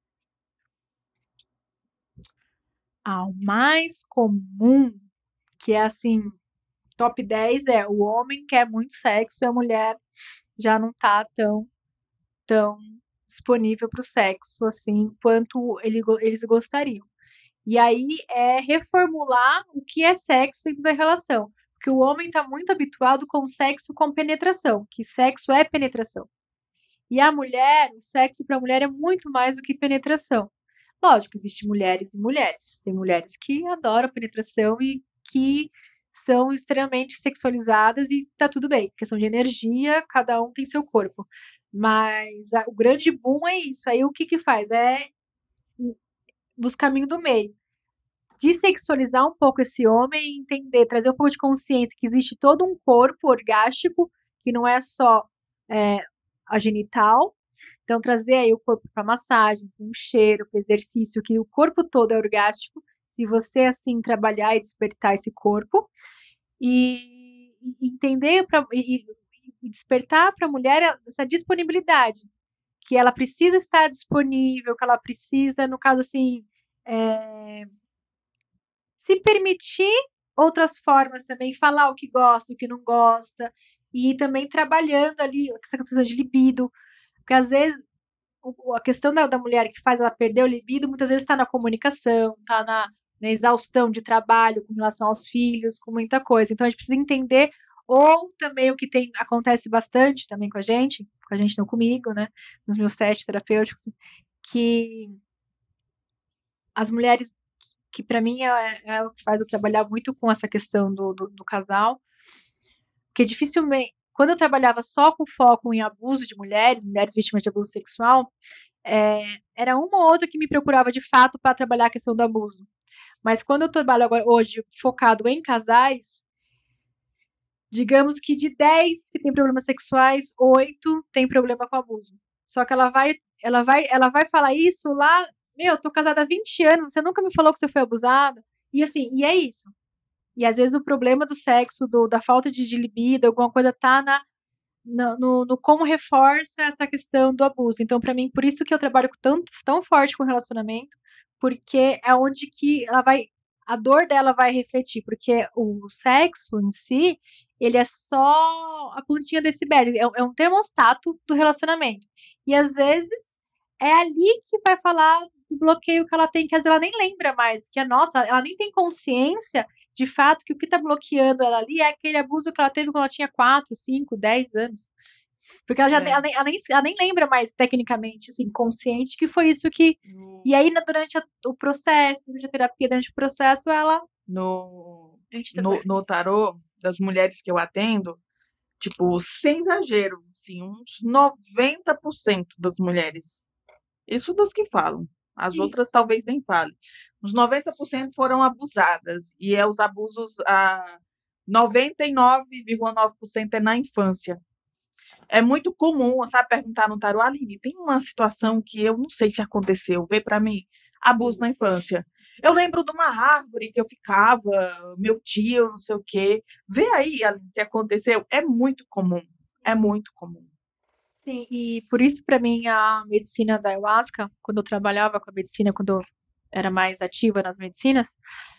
Ah, o mais comum, que é assim, top dez é o homem quer muito sexo e a mulher já não tá tão, tão disponível para o sexo assim quanto ele, eles gostariam. E aí é reformular o que é sexo dentro da relação. Porque o homem está muito habituado com sexo com penetração, que sexo é penetração. E a mulher, o sexo para a mulher é muito mais do que penetração. Lógico, existem mulheres e mulheres. Tem mulheres que adoram penetração e que são extremamente sexualizadas e tá tudo bem. Questão de energia, cada um tem seu corpo. Mas a, o grande boom é isso. Aí o que que faz? É buscar caminho do meio. Dessexualizar um pouco esse homem e entender, trazer um pouco de consciência que existe todo um corpo orgástico, que não é só é, a genital. Então, trazer aí o corpo para massagem, para um cheiro, para exercício, que o corpo todo é orgástico, se você, assim, trabalhar e despertar esse corpo. E, e entender pra, e, e despertar para a mulher essa disponibilidade, que ela precisa estar disponível, que ela precisa, no caso, assim, é, se permitir outras formas também, falar o que gosta, o que não gosta, e também trabalhando ali essa questão de libido, porque às vezes a questão da, da mulher que faz ela perder o libido muitas vezes está na comunicação, está na, na exaustão de trabalho com relação aos filhos, com muita coisa. Então a gente precisa entender, ou também o que tem acontece bastante também com a gente, com a gente não comigo, né, nos meus testes terapêuticos, que as mulheres, que para mim é, é o que faz eu trabalhar muito com essa questão do, do, do casal, que dificilmente, quando eu trabalhava só com foco em abuso de mulheres, mulheres vítimas de abuso sexual, é, era uma ou outra que me procurava de fato para trabalhar a questão do abuso. Mas quando eu trabalho agora, hoje focado em casais, digamos que de dez que tem problemas sexuais, oito tem problema com abuso. Só que ela vai ela vai, ela vai falar isso lá, meu, eu tô casada há vinte anos, você nunca me falou que você foi abusada. E assim, e é isso. E às vezes o problema do sexo, do, da falta de, de libido, alguma coisa tá na, na- no, no como reforça essa questão do abuso. Então, pra mim, por isso que eu trabalho tanto, tão forte com relacionamento, porque é onde que ela vai, a dor dela vai refletir, porque o sexo em si, ele é só a pontinha desse iceberg, é, é um termostato do relacionamento. E às vezes é ali que vai falar do bloqueio que ela tem, que às vezes ela nem lembra mais, que a nossa, ela nem tem consciência de fato que o que está bloqueando ela ali é aquele abuso que ela teve quando ela tinha quatro, cinco, dez anos. Porque ela, já, É. ela, nem, ela, nem, ela nem lembra mais tecnicamente, assim, consciente, que foi isso que. No, E aí, na- durante a- o processo, durante a terapia, durante o processo, ela. no, A gente no, no tarô das mulheres que eu atendo, tipo, sem exagero, assim, uns noventa por cento das mulheres, isso das que falam, as Isso. outras talvez nem falem, uns noventa por cento foram abusadas, e é os abusos, a noventa e nove vírgula nove por cento é na infância. É muito comum, sabe, perguntar no tarô, Aline, tem uma situação que eu não sei se aconteceu, vê pra mim, abuso na infância. Eu lembro de uma árvore que eu ficava, meu tio, não sei o quê. Vê aí, Aline, se aconteceu. É muito comum, é muito comum. Sim, e por isso, para mim, a medicina da ayahuasca, quando eu trabalhava com a medicina, quando eu era mais ativa nas medicinas,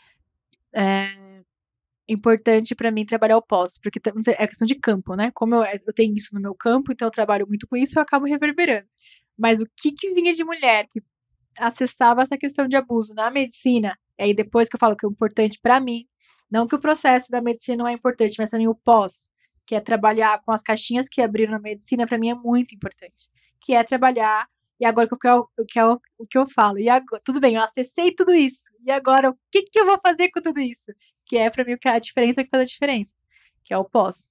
é importante para mim trabalhar o pós, porque tam- é questão de campo, né? Como eu, eu tenho isso no meu campo, então eu trabalho muito com isso, eu acabo reverberando. Mas o que que vinha de mulher que acessava essa questão de abuso na medicina, e aí depois que eu falo que é importante para mim, não que o processo da medicina não é importante, mas também o pós, que é trabalhar com as caixinhas que abriram na medicina, para mim é muito importante, que é trabalhar, e agora que eu, o que é o, o que eu falo, e agora, tudo bem, eu acessei tudo isso, e agora o que que eu vou fazer com tudo isso? Que é para mim o que é a diferença que faz a diferença, que é o pós.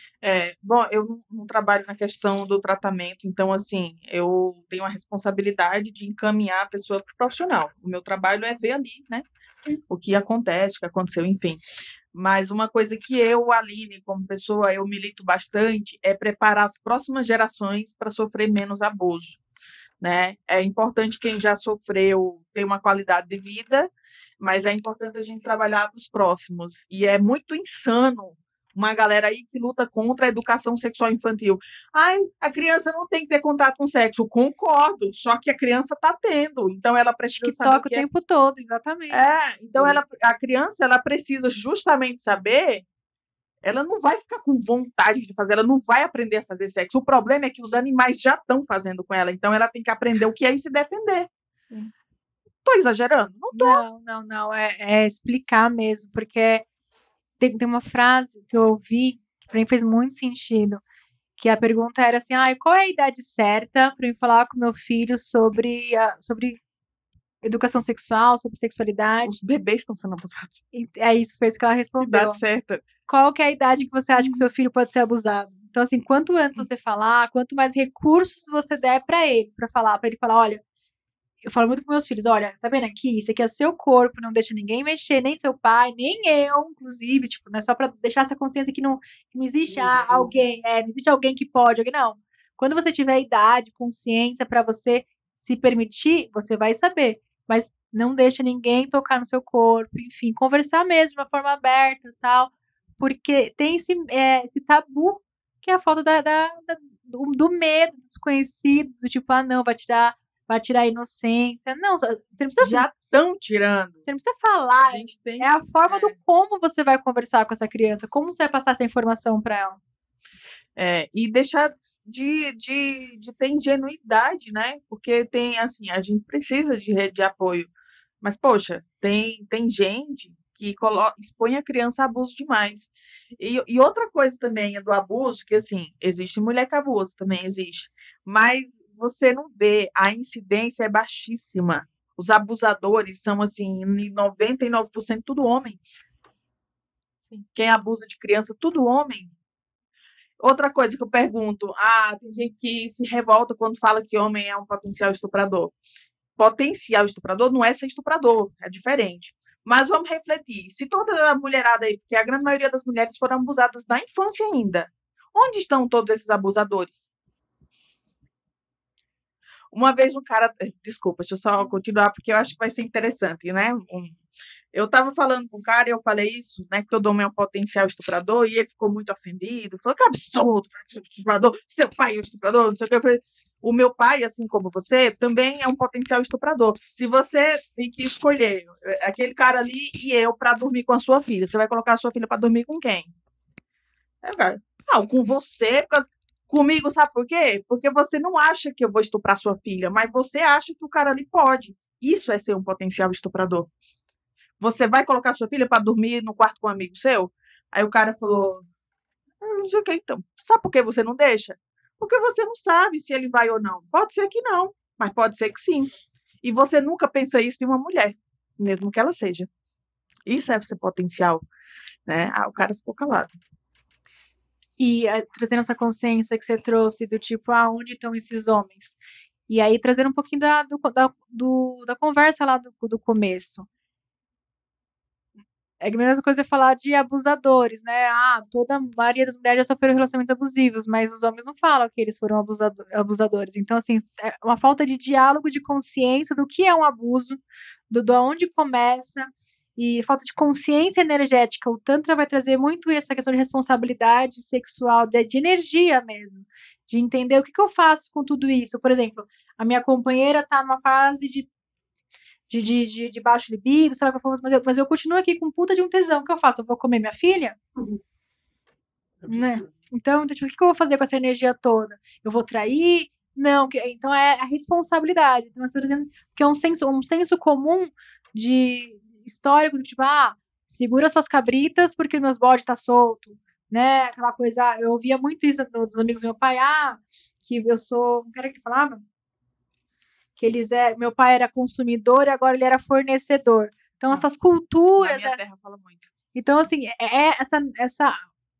É, bom, eu não, não trabalho na questão do tratamento, então, assim, eu tenho a responsabilidade de encaminhar a pessoa para o profissional. O meu trabalho é ver ali, né, o que acontece, o que aconteceu, enfim. Mas uma coisa que eu, Aline, como pessoa, eu milito bastante é preparar as próximas gerações para sofrer menos abuso, né? É importante quem já sofreu ter uma qualidade de vida, mas é importante a gente trabalhar para os próximos. E é muito insano uma galera aí que luta contra a educação sexual infantil. Ai, a criança não tem que ter contato com sexo. Concordo, só que a criança está tendo, então ela precisa saber o TikTok o que é. tempo todo, exatamente. É, então ela, a criança ela precisa justamente saber, ela não vai ficar com vontade de fazer, ela não vai aprender a fazer sexo. O problema é que os animais já estão fazendo com ela, então ela tem que aprender o que é e se defender. Sim. Tô exagerando? Não tô. Não, não, não, é, é explicar mesmo, porque tem, tem uma frase que eu ouvi que pra mim fez muito sentido, que a pergunta era assim, ah, qual é a idade certa para eu falar com meu filho sobre, a, sobre educação sexual, sobre sexualidade? Os bebês estão sendo abusados. E é isso, foi isso que ela respondeu. Idade certa. Qual que é a idade que você acha que seu filho pode ser abusado? Então, assim, quanto antes você falar, quanto mais recursos você der para eles, para falar, para ele falar, olha, eu falo muito com meus filhos, olha, tá vendo aqui? Isso aqui é seu corpo, não deixa ninguém mexer, nem seu pai, nem eu, inclusive, tipo, não é só pra deixar essa consciência que não, que não existe ah, alguém, é, não existe alguém que pode, alguém não. Quando você tiver idade, consciência pra você se permitir, você vai saber, mas não deixa ninguém tocar no seu corpo, enfim, conversar mesmo de uma forma aberta e tal, porque tem esse, é, esse tabu que é a falta da, da- da- do, do medo do desconhecido, do tipo, ah, não, vai tirar vai tirar a inocência. Não, só- você não precisa, Já estão tirando. você não precisa A falar. gente tem. É a forma É. do como você vai conversar com essa criança, como você vai passar essa informação para ela. É, e deixar de, de, de ter ingenuidade, né? Porque tem, assim, a gente precisa de rede de apoio. Mas, poxa, tem, tem gente que colo- expõe a criança a abuso demais. E, e outra coisa também é do abuso, que, assim, existe mulher que abusa, também existe. Mas você não vê, a incidência é baixíssima. Os abusadores são, assim, em noventa e nove por cento tudo homem. Sim. Quem abusa de criança, tudo homem. Outra coisa que eu pergunto, ah, tem gente que se revolta quando fala que homem é um potencial estuprador. Potencial estuprador não é ser estuprador, é diferente. Mas vamos refletir. Se toda a mulherada aí, porque a grande maioria das mulheres foram abusadas na infância ainda, onde estão todos esses abusadores? Uma vez um cara, desculpa, deixa eu só continuar, porque eu acho que vai ser interessante, né? Um, eu estava falando com o cara e eu falei isso, né? Que todo homem é um potencial estuprador, e ele ficou muito ofendido. Falou que absurdo, estuprador, seu pai é um estuprador, não sei o que. Eu falei, o meu pai, assim como você, também é um potencial estuprador. Se você tem que escolher aquele cara ali e eu para dormir com a sua filha, você vai colocar a sua filha para dormir com quem? É, cara, não, com você, por causa- comigo, sabe por quê? Porque você não acha que eu vou estuprar sua filha, mas você acha que o cara ali pode. Isso é ser um potencial estuprador. Você vai colocar sua filha para dormir no quarto com um amigo seu? Aí o cara falou, "Ah, não sei o que, então. Sabe por que você não deixa? Porque você não sabe se ele vai ou não. Pode ser que não, mas pode ser que sim. E você nunca pensa isso de uma mulher, mesmo que ela seja. Isso é ser potencial, né? Ah, o cara ficou calado. E eh, trazendo essa consciência que você trouxe do tipo, ah, onde estão esses homens? E aí trazendo um pouquinho da, do, da, do- da conversa lá do, do começo. É a mesma coisa falar de abusadores, né? Ah, toda a maioria das mulheres já sofreram relacionamentos abusivos, mas os homens não falam que eles foram abusado- abusadores. Então, assim, é uma falta de diálogo, de consciência do que é um abuso, do, do onde começa, e falta de consciência energética. O Tantra vai trazer muito essa questão de responsabilidade sexual, de, de energia mesmo, de entender o que, que eu faço com tudo isso. Por exemplo, a minha companheira está numa fase de de, de, de, de baixo libido, sei lá, mas eu, mas eu continuo aqui com puta de um tesão. O que eu faço? Eu vou comer minha filha? Né? Então, então, tipo, o que eu vou fazer com essa energia toda? Eu vou trair? Não, que, então é a responsabilidade. Então, você tá dizendo que é um senso, um senso comum de histórico, tipo, ah, segura suas cabritas porque meus bodes tá solto, né? Aquela coisa, ah, eu ouvia muito isso dos amigos do meu pai, ah, que eu sou, não era que ele falava? Que eles é, meu pai era consumidor e agora ele era fornecedor. Então Nossa, essas culturas, na minha da- terra fala muito. então assim, é, é essa essa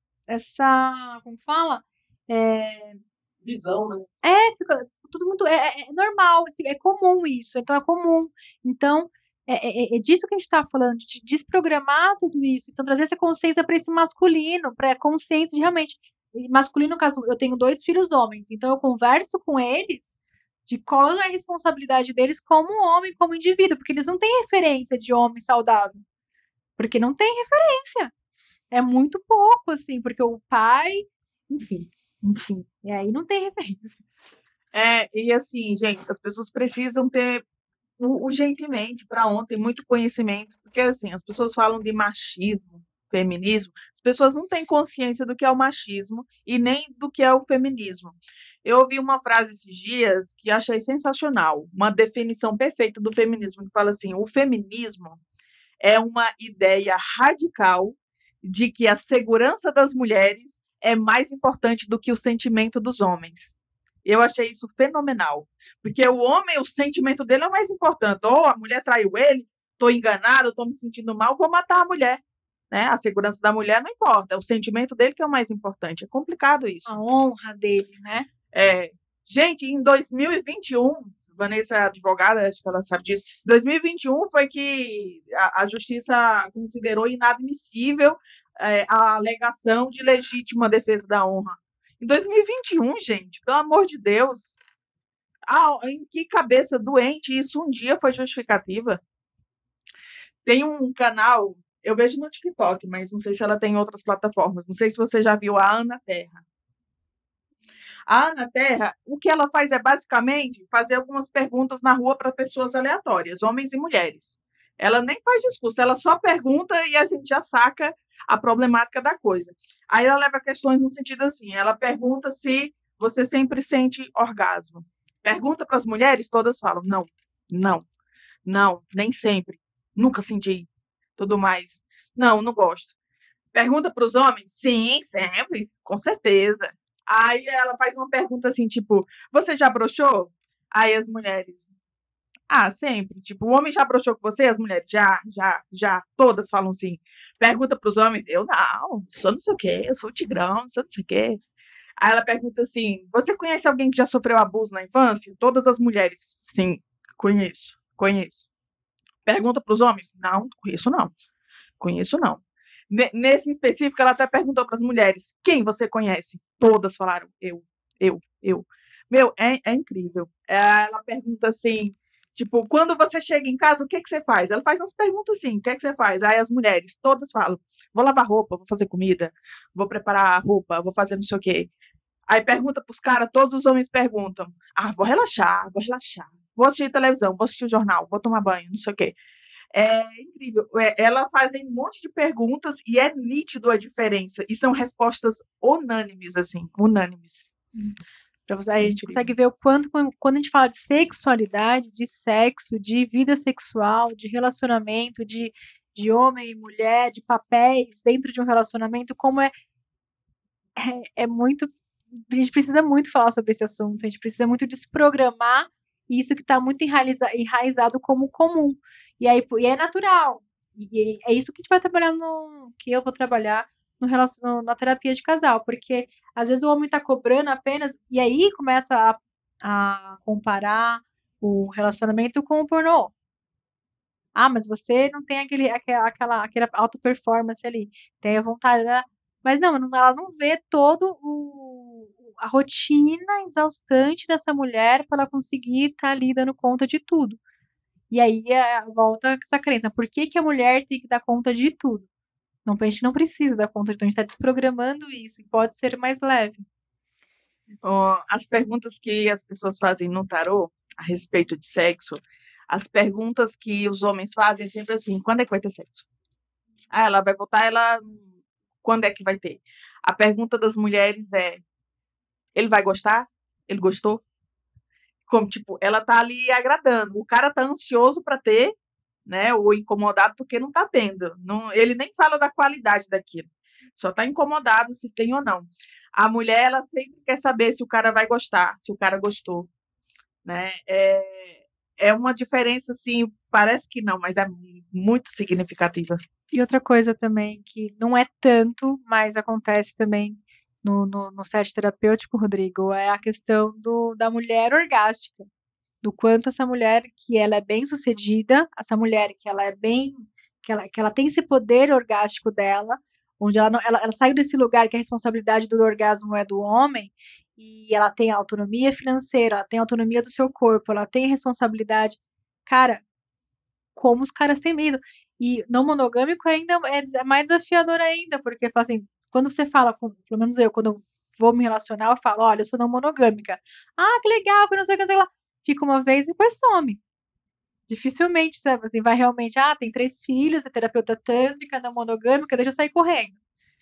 essa, como fala? É, Visão, né? é fica tudo muito é, é- é normal, assim, é comum isso. Então é comum. Então é, é, é disso que a gente está falando, de desprogramar tudo isso. Então trazer essa consciência para esse masculino, para a consciência de realmente masculino, no caso, eu tenho dois filhos homens, então eu converso com eles de qual é a responsabilidade deles como homem, como indivíduo, porque eles não têm referência de homem saudável. Porque não tem referência. É muito pouco, assim, porque o pai, enfim, enfim, e aí não tem referência. É, e assim, gente, as pessoas precisam ter u- urgentemente para ontem muito conhecimento, porque assim, as pessoas falam de machismo, feminismo, as pessoas não têm consciência do que é o machismo e nem do que é o feminismo. Eu ouvi uma frase esses dias que achei sensacional, uma definição perfeita do feminismo, que fala assim: o feminismo é uma ideia radical de que a segurança das mulheres é mais importante do que o sentimento dos homens. Eu achei isso fenomenal, porque o homem, o sentimento dele é o mais importante. Ou a mulher traiu ele, estou enganado, estou me sentindo mal, vou matar a mulher. Né? A segurança da mulher não importa, é o sentimento dele que é o mais importante. É complicado isso. A honra dele, né? É, gente, em dois mil e vinte e um, Vanessa é advogada, acho que ela sabe disso. dois mil e vinte e um foi que a, a justiça considerou inadmissível é, a alegação de legítima defesa da honra. Em dois mil e vinte e um, gente, pelo amor de Deus, ah, em que cabeça doente isso um dia foi justificativa? Tem um canal, eu vejo no TikTok, mas não sei se ela tem em outras plataformas. Não sei se você já viu a Ana Terra. A Ana Terra, o que ela faz é basicamente fazer algumas perguntas na rua para pessoas aleatórias, homens e mulheres. Ela nem faz discurso, ela só pergunta e a gente já saca a problemática da coisa. Aí ela leva questões no sentido assim: ela pergunta se você sempre sente orgasmo. Pergunta para as mulheres, todas falam: não, não, não, nem sempre, nunca senti. Tudo mais. Não, não gosto. Pergunta para os homens? Sim, sempre, com certeza. Aí ela faz uma pergunta assim, tipo, você já broxou? Aí as mulheres, ah, sempre. Tipo, o homem já broxou com você? As mulheres, já, já, já. Todas falam sim. Pergunta para os homens, eu não, sou não sei o quê, eu sou o tigrão, sou não sei o quê. Aí ela pergunta assim, você conhece alguém que já sofreu abuso na infância? Todas as mulheres, sim, conheço, conheço. Pergunta para os homens, não, conheço não, conheço não. Nesse específico, ela até perguntou para as mulheres: quem você conhece? Todas falaram: eu, eu, eu. Meu, é, é incrível. É, ela pergunta assim, tipo, quando você chega em casa, o que que você faz? Ela faz umas perguntas assim, o que que você faz? Aí as mulheres todas falam, vou lavar roupa, vou fazer comida, vou preparar a roupa, vou fazer não sei o quê. Aí pergunta pros caras, todos os homens perguntam, ah, vou relaxar, vou relaxar. Vou assistir televisão, vou assistir o jornal, vou tomar banho, não sei o quê. É incrível. É, ela faz um monte de perguntas e é nítido a diferença. E são respostas unânimes, assim, unânimes. Pra você, aí a gente Incrível. consegue ver o quanto, quando quando a gente fala de sexualidade, de sexo, de vida sexual, de relacionamento, de, de homem e mulher, de papéis dentro de um relacionamento, como é, é, é muito. A gente precisa muito falar sobre esse assunto, a gente precisa muito desprogramar isso que está muito enraiza- enraizado como comum. E aí e é natural. E é isso que a gente vai trabalhar no. Que eu vou trabalhar no, relacion- no- na terapia de casal, porque às vezes o homem está cobrando apenas, e aí começa a, a comparar o relacionamento com o pornô. Ah, mas você não tem aquele, aquela, aquela, aquela alta performance ali, tem a vontade, né? Mas não, não- ela não vê todo o, a rotina exaustante dessa mulher para ela conseguir estar ali dando conta de tudo. E aí é, volta essa crença, por que que a mulher tem que dar conta de tudo? Não, a gente não precisa dar conta de tudo, a gente está desprogramando isso, e pode ser mais leve. Ó, as perguntas que as pessoas fazem no tarô a respeito de sexo, as perguntas que os homens fazem é sempre assim: quando é que vai ter sexo? Ah, ela vai botar ela. Quando é que vai ter? A pergunta das mulheres é: ele vai gostar? Ele gostou? Como, tipo, ela tá ali agradando. O cara tá ansioso para ter, né? Ou incomodado porque não tá tendo. Não, ele nem fala da qualidade daquilo. Só tá incomodado se tem ou não. A mulher, ela sempre quer saber se o cara vai gostar, se o cara gostou, né? É, é uma diferença, assim, parece que não, mas é muito significativa. E outra coisa também que não é tanto, mas acontece também no, no, no set terapêutico, Rodrigo, é a questão do, da mulher orgástica. Do quanto essa mulher que ela é bem sucedida, essa mulher que ela é bem, que ela, que ela tem esse poder orgástico dela, onde ela, não, ela, ela saiu desse lugar que a responsabilidade do orgasmo é do homem, e ela tem a autonomia financeira, ela tem a autonomia do seu corpo, ela tem a responsabilidade. Cara, como os caras têm medo. E não monogâmico ainda é é mais desafiador ainda, porque fala assim, quando você fala, com, pelo menos eu, quando eu vou me relacionar, eu falo, olha, eu sou não monogâmica. Ah, que legal, que não sei o que, não sei o que lá. Fica uma vez e depois some. Dificilmente, sabe, assim, vai realmente, ah, tem três filhos, é terapeuta tântrica, não monogâmica, deixa eu sair correndo.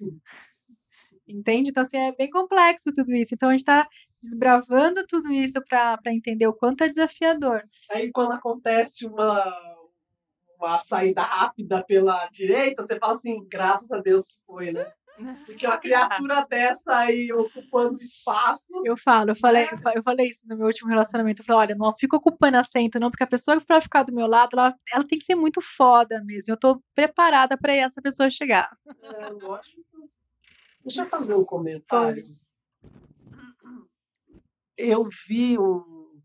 Entende? Então, assim, é bem complexo tudo isso. Então, a gente está desbravando tudo isso para entender o quanto é desafiador. Aí quando acontece uma, uma saída rápida pela direita, você fala assim, graças a Deus que foi, né? Porque uma criatura dessa aí ocupando espaço. Eu falo, eu falei, né? eu fa- eu falei isso no meu último relacionamento. Eu falei, olha, não fica ocupando assento, não, porque a pessoa que vai ficar do meu lado, ela, ela tem que ser muito foda mesmo. Eu tô preparada para essa pessoa chegar. É, lógico. Deixa eu fazer um comentário. Eu vi um,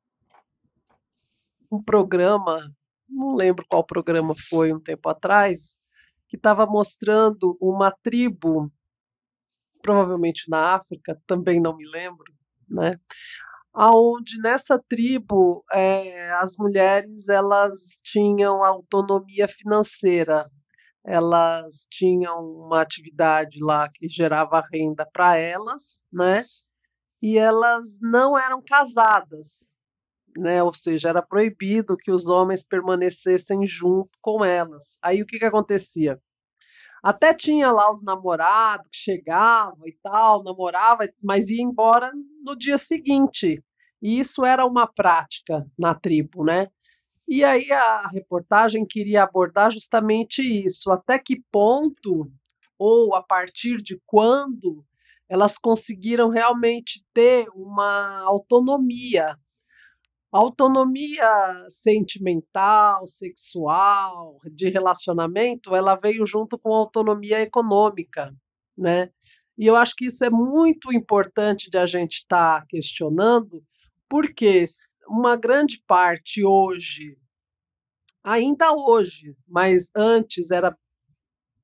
um programa, não lembro qual programa foi um tempo atrás, que estava mostrando uma tribo, provavelmente na África, também não me lembro, né? Aonde nessa tribo é, as mulheres elas tinham autonomia financeira, elas tinham uma atividade lá que gerava renda para elas, né? E elas não eram casadas, né? Ou seja, era proibido que os homens permanecessem junto com elas. Aí o que que acontecia? Até tinha lá os namorados que chegavam e tal, namorava, mas ia embora no dia seguinte. E isso era uma prática na tribo, né? E aí a reportagem queria abordar justamente isso, até que ponto ou a partir de quando elas conseguiram realmente ter uma autonomia, autonomia sentimental, sexual, de relacionamento, ela veio junto com autonomia econômica, né? E eu acho que isso é muito importante de a gente estar questionando, porque uma grande parte hoje, ainda hoje, mas antes era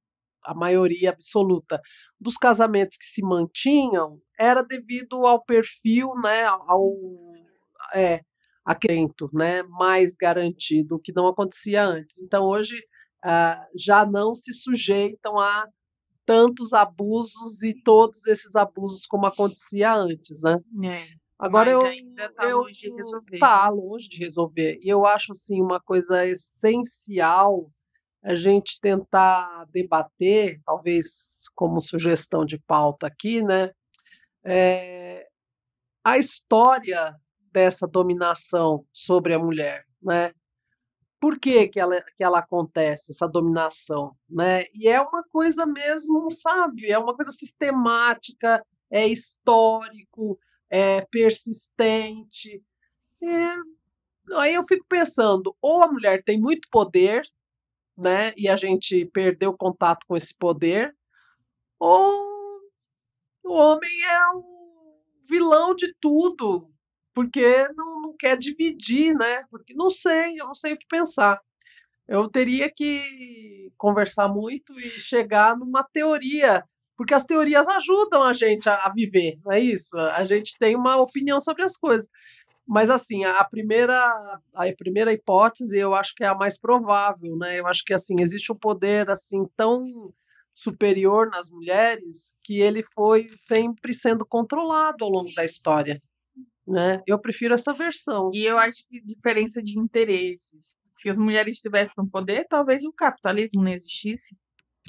a maioria absoluta dos casamentos que se mantinham era devido ao perfil, né, ao é, acrento, né, mais garantido, o que não acontecia antes. Então, hoje, ah, já não se sujeitam a tantos abusos e todos esses abusos como acontecia antes, né? É, Agora mas eu, ainda tá eu longe de resolver, tá né? longe de resolver. E eu acho assim uma coisa essencial a gente tentar debater, talvez como sugestão de pauta aqui, né? É, a história dessa dominação sobre a mulher, né? Por que que ela, que ela acontece, essa dominação, né? E é uma coisa mesmo, sabe? É uma coisa sistemática, é histórico, é persistente. É, aí eu fico pensando, ou a mulher tem muito poder, né? E a gente perdeu contato com esse poder, ou o homem é o vilão de tudo, porque não, não quer dividir, né? Porque não sei, eu não sei o que pensar. Eu teria que conversar muito e chegar numa teoria, porque as teorias ajudam a gente a, a viver, não é isso? A gente tem uma opinião sobre as coisas. Mas assim, a primeira, a primeira hipótese eu acho que é a mais provável, né? Eu acho que assim, existe um poder assim tão superior nas mulheres que ele foi sempre sendo controlado ao longo da história, né? Eu prefiro essa versão. E eu acho que diferença de interesses. Se as mulheres estivessem no poder, talvez o capitalismo não existisse.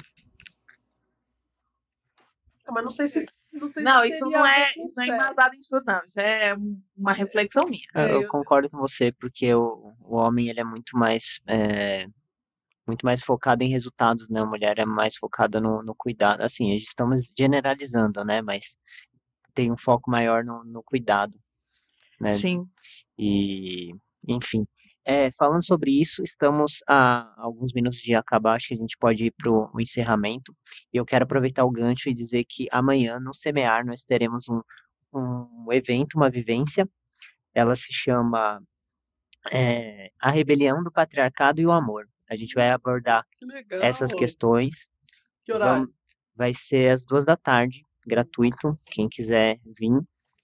Mas não sei se não sei Não, se isso teria não a ver é, com isso não é sexo. embasado em estudo, não. Isso é um- uma reflexão minha. Eu, É, eu eu, concordo com você, porque o, o homem ele é muito mais, é, muito mais focado em resultados, né? A mulher é mais focada no, no cuidado. Assim, estamos generalizando, né? Mas tem um foco maior no, no cuidado, né? Sim. E, enfim. É, falando sobre isso, estamos a alguns minutos de acabar, acho que a gente pode ir para o encerramento. E eu quero aproveitar o gancho e dizer que amanhã, no Semear, nós teremos um, um evento, uma vivência. Ela se chama é, A Rebelião do Patriarcado e o Amor. A gente vai abordar que legal. essas questões. Que horário? Vamos, vai ser às duas da tarde, gratuito, quem quiser vir.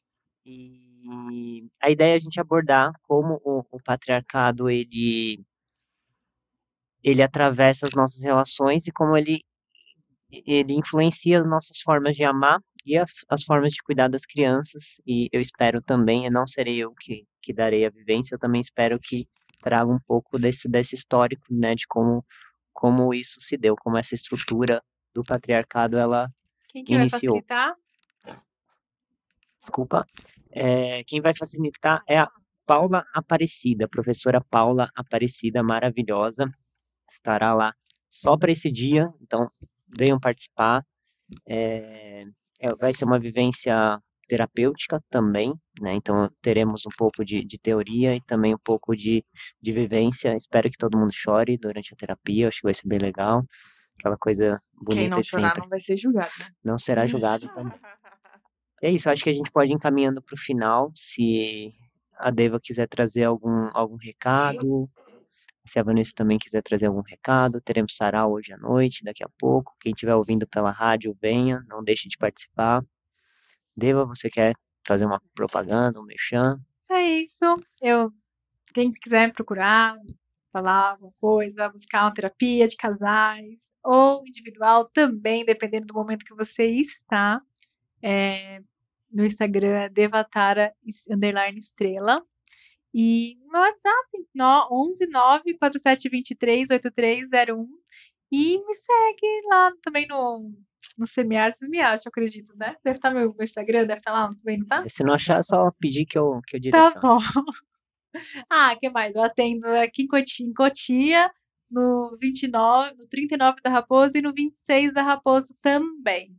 E a ideia é a gente abordar como o, o patriarcado ele, ele atravessa as nossas relações e como ele, ele influencia as nossas formas de amar e a- as formas de cuidar das crianças. E eu espero também, e não serei eu que, que darei a vivência, eu também espero que traga um pouco desse, desse histórico, né, de como, como isso se deu, como essa estrutura do patriarcado ela Quem que vai iniciou. facilitar? Desculpa. É, quem vai facilitar é a Paula Aparecida, professora Paula Aparecida, maravilhosa, estará lá só para esse dia, então venham participar. É, é, vai ser uma vivência terapêutica também, né? Então teremos um pouco de, de teoria e também um pouco de, de vivência. Espero que todo mundo chore durante a terapia, acho que vai ser bem legal. Aquela coisa Quem bonita não de chorar sempre. não vai ser julgado, né? Não será julgado também. É isso, acho que a gente pode ir encaminhando para o final, se a Deva quiser trazer algum, algum recado, se a Vanessa também quiser trazer algum recado, teremos sarau hoje à noite, daqui a pouco. Quem estiver ouvindo pela rádio, venha, não deixe de participar. Deva, você quer fazer uma propaganda, um merchan? É isso. Eu, quem quiser me procurar, falar alguma coisa, buscar uma terapia de casais ou individual também, dependendo do momento que você está. É, no Instagram é devatara underline estrela. E meu WhatsApp, no- onze nove quatro sete dois três oito três zero um. E me segue lá também no, no Semear, vocês me acham, eu acredito, né? Deve estar meu, meu Instagram, deve estar lá também, não tá? Se não achar, é só pedir que eu, que eu Tá direciono. bom. Ah, que mais? Eu atendo aqui em Cotia, em Cotia, no vinte e nove, no trinta e nove da Raposo e no vinte e seis da Raposo também.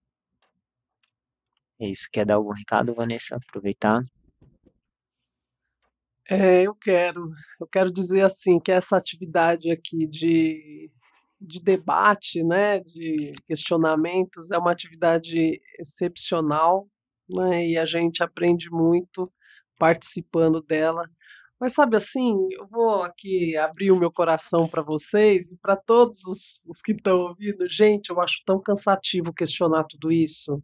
É isso, quer dar algum recado, Vanessa? Aproveitar. É, eu quero, eu quero dizer assim que essa atividade aqui de, de debate, né, de questionamentos, é uma atividade excepcional, né, e a gente aprende muito participando dela. Mas sabe assim, eu vou aqui abrir o meu coração para vocês e para todos os, os que estão ouvindo. Gente, eu acho tão cansativo questionar tudo isso,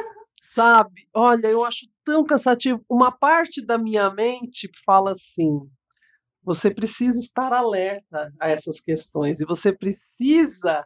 sabe? Olha, eu acho tão cansativo. Uma parte da minha mente fala assim: você precisa estar alerta a essas questões e você precisa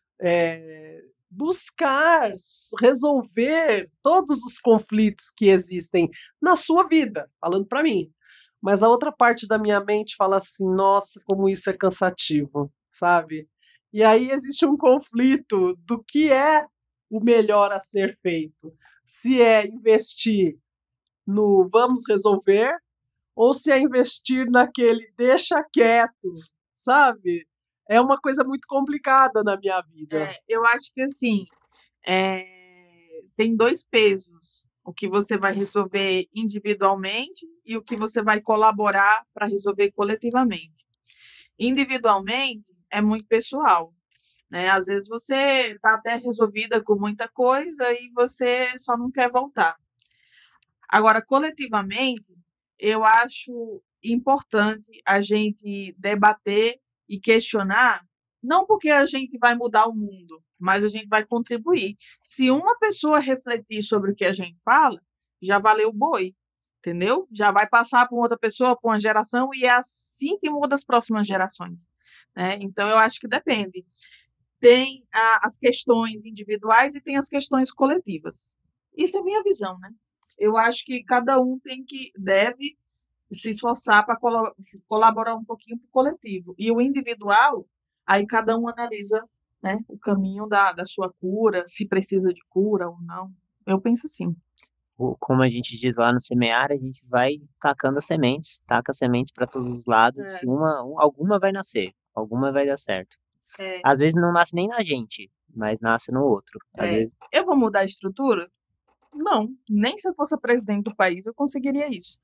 é, buscar resolver todos os conflitos que existem na sua vida, falando para mim. Mas a outra parte da minha mente fala assim: nossa, como isso é cansativo, sabe? E aí existe um conflito do que é o melhor a ser feito. Se é investir no vamos resolver, ou se é investir naquele deixa quieto, sabe? É uma coisa muito complicada na minha vida. É, eu acho que assim, é, tem dois pesos. O que você vai resolver individualmente e o que você vai colaborar para resolver coletivamente. Individualmente é muito pessoal, né? Às vezes você está até resolvida com muita coisa e você só não quer voltar. Agora, coletivamente, eu acho importante a gente debater e questionar, não porque a gente vai mudar o mundo, mas a gente vai contribuir. Se uma pessoa refletir sobre o que a gente fala, já valeu o boi, entendeu? Já vai passar para outra pessoa, para uma geração, e é assim que muda as próximas gerações, né? Então, eu acho que depende. Tem a, as questões individuais e tem as questões coletivas. Isso é minha visão, né? Eu acho que cada um tem que deve se esforçar para colaborar um pouquinho para o coletivo. E o individual, aí cada um analisa, né, o caminho da, da sua cura, se precisa de cura ou não. Eu penso assim. O- Como a gente diz lá no semear, a gente vai tacando as sementes, taca as sementes para todos os lados, É, e uma, um- alguma vai nascer, alguma vai dar certo. é, Às vezes não nasce nem na gente, mas nasce no outro. Às é. vezes, Eu vou mudar a estrutura? Não, nem se eu fosse presidente do país eu conseguiria isso.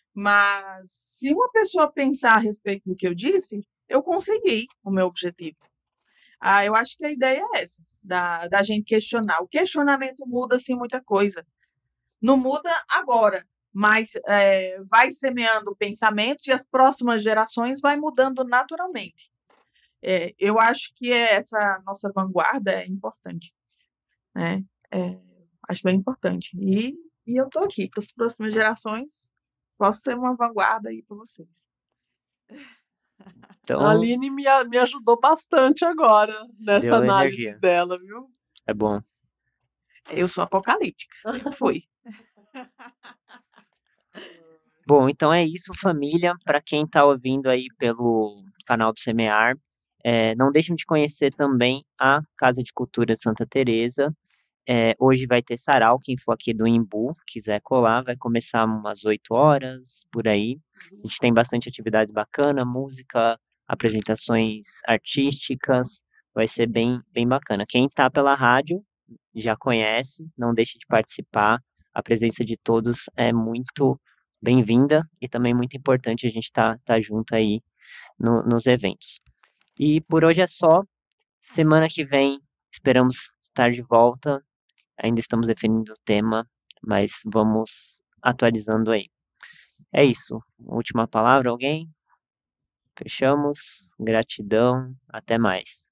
Mas se uma pessoa pensar a respeito do que eu disse, eu consegui o meu objetivo. Ah, eu acho que a ideia é essa, da, da gente questionar. O questionamento muda, assim, muita coisa. Não muda agora, mas é, vai semeando pensamentos e as próximas gerações vai mudando naturalmente. É, eu acho que é essa nossa vanguarda é importante, né? É, acho bem importante. E, e eu estou aqui para as próximas gerações. Posso ser uma vanguarda aí para vocês. A então, Aline me, a- me ajudou bastante agora nessa deu análise energia. dela, viu? É bom. Eu sou apocalíptica, sempre fui. Bom, então é isso, família. Para quem está ouvindo aí pelo canal do Semear, é, não deixem de conhecer também a Casa de Cultura de Santa Teresa. É, hoje vai ter sarau, quem for aqui do Imbu, quiser colar, vai começar umas oito horas, por aí. A gente tem bastante atividades bacanas, música, apresentações artísticas, vai ser bem, bem bacana. Quem está pela rádio já conhece, não deixe de participar. A presença de todos é muito bem-vinda e também muito importante a gente estar tá, tá junto aí no- nos eventos. E por hoje é só. Semana que vem esperamos estar de volta. Ainda estamos definindo o tema, mas vamos atualizando aí. É isso. Última palavra, alguém? Fechamos. Gratidão. Até mais.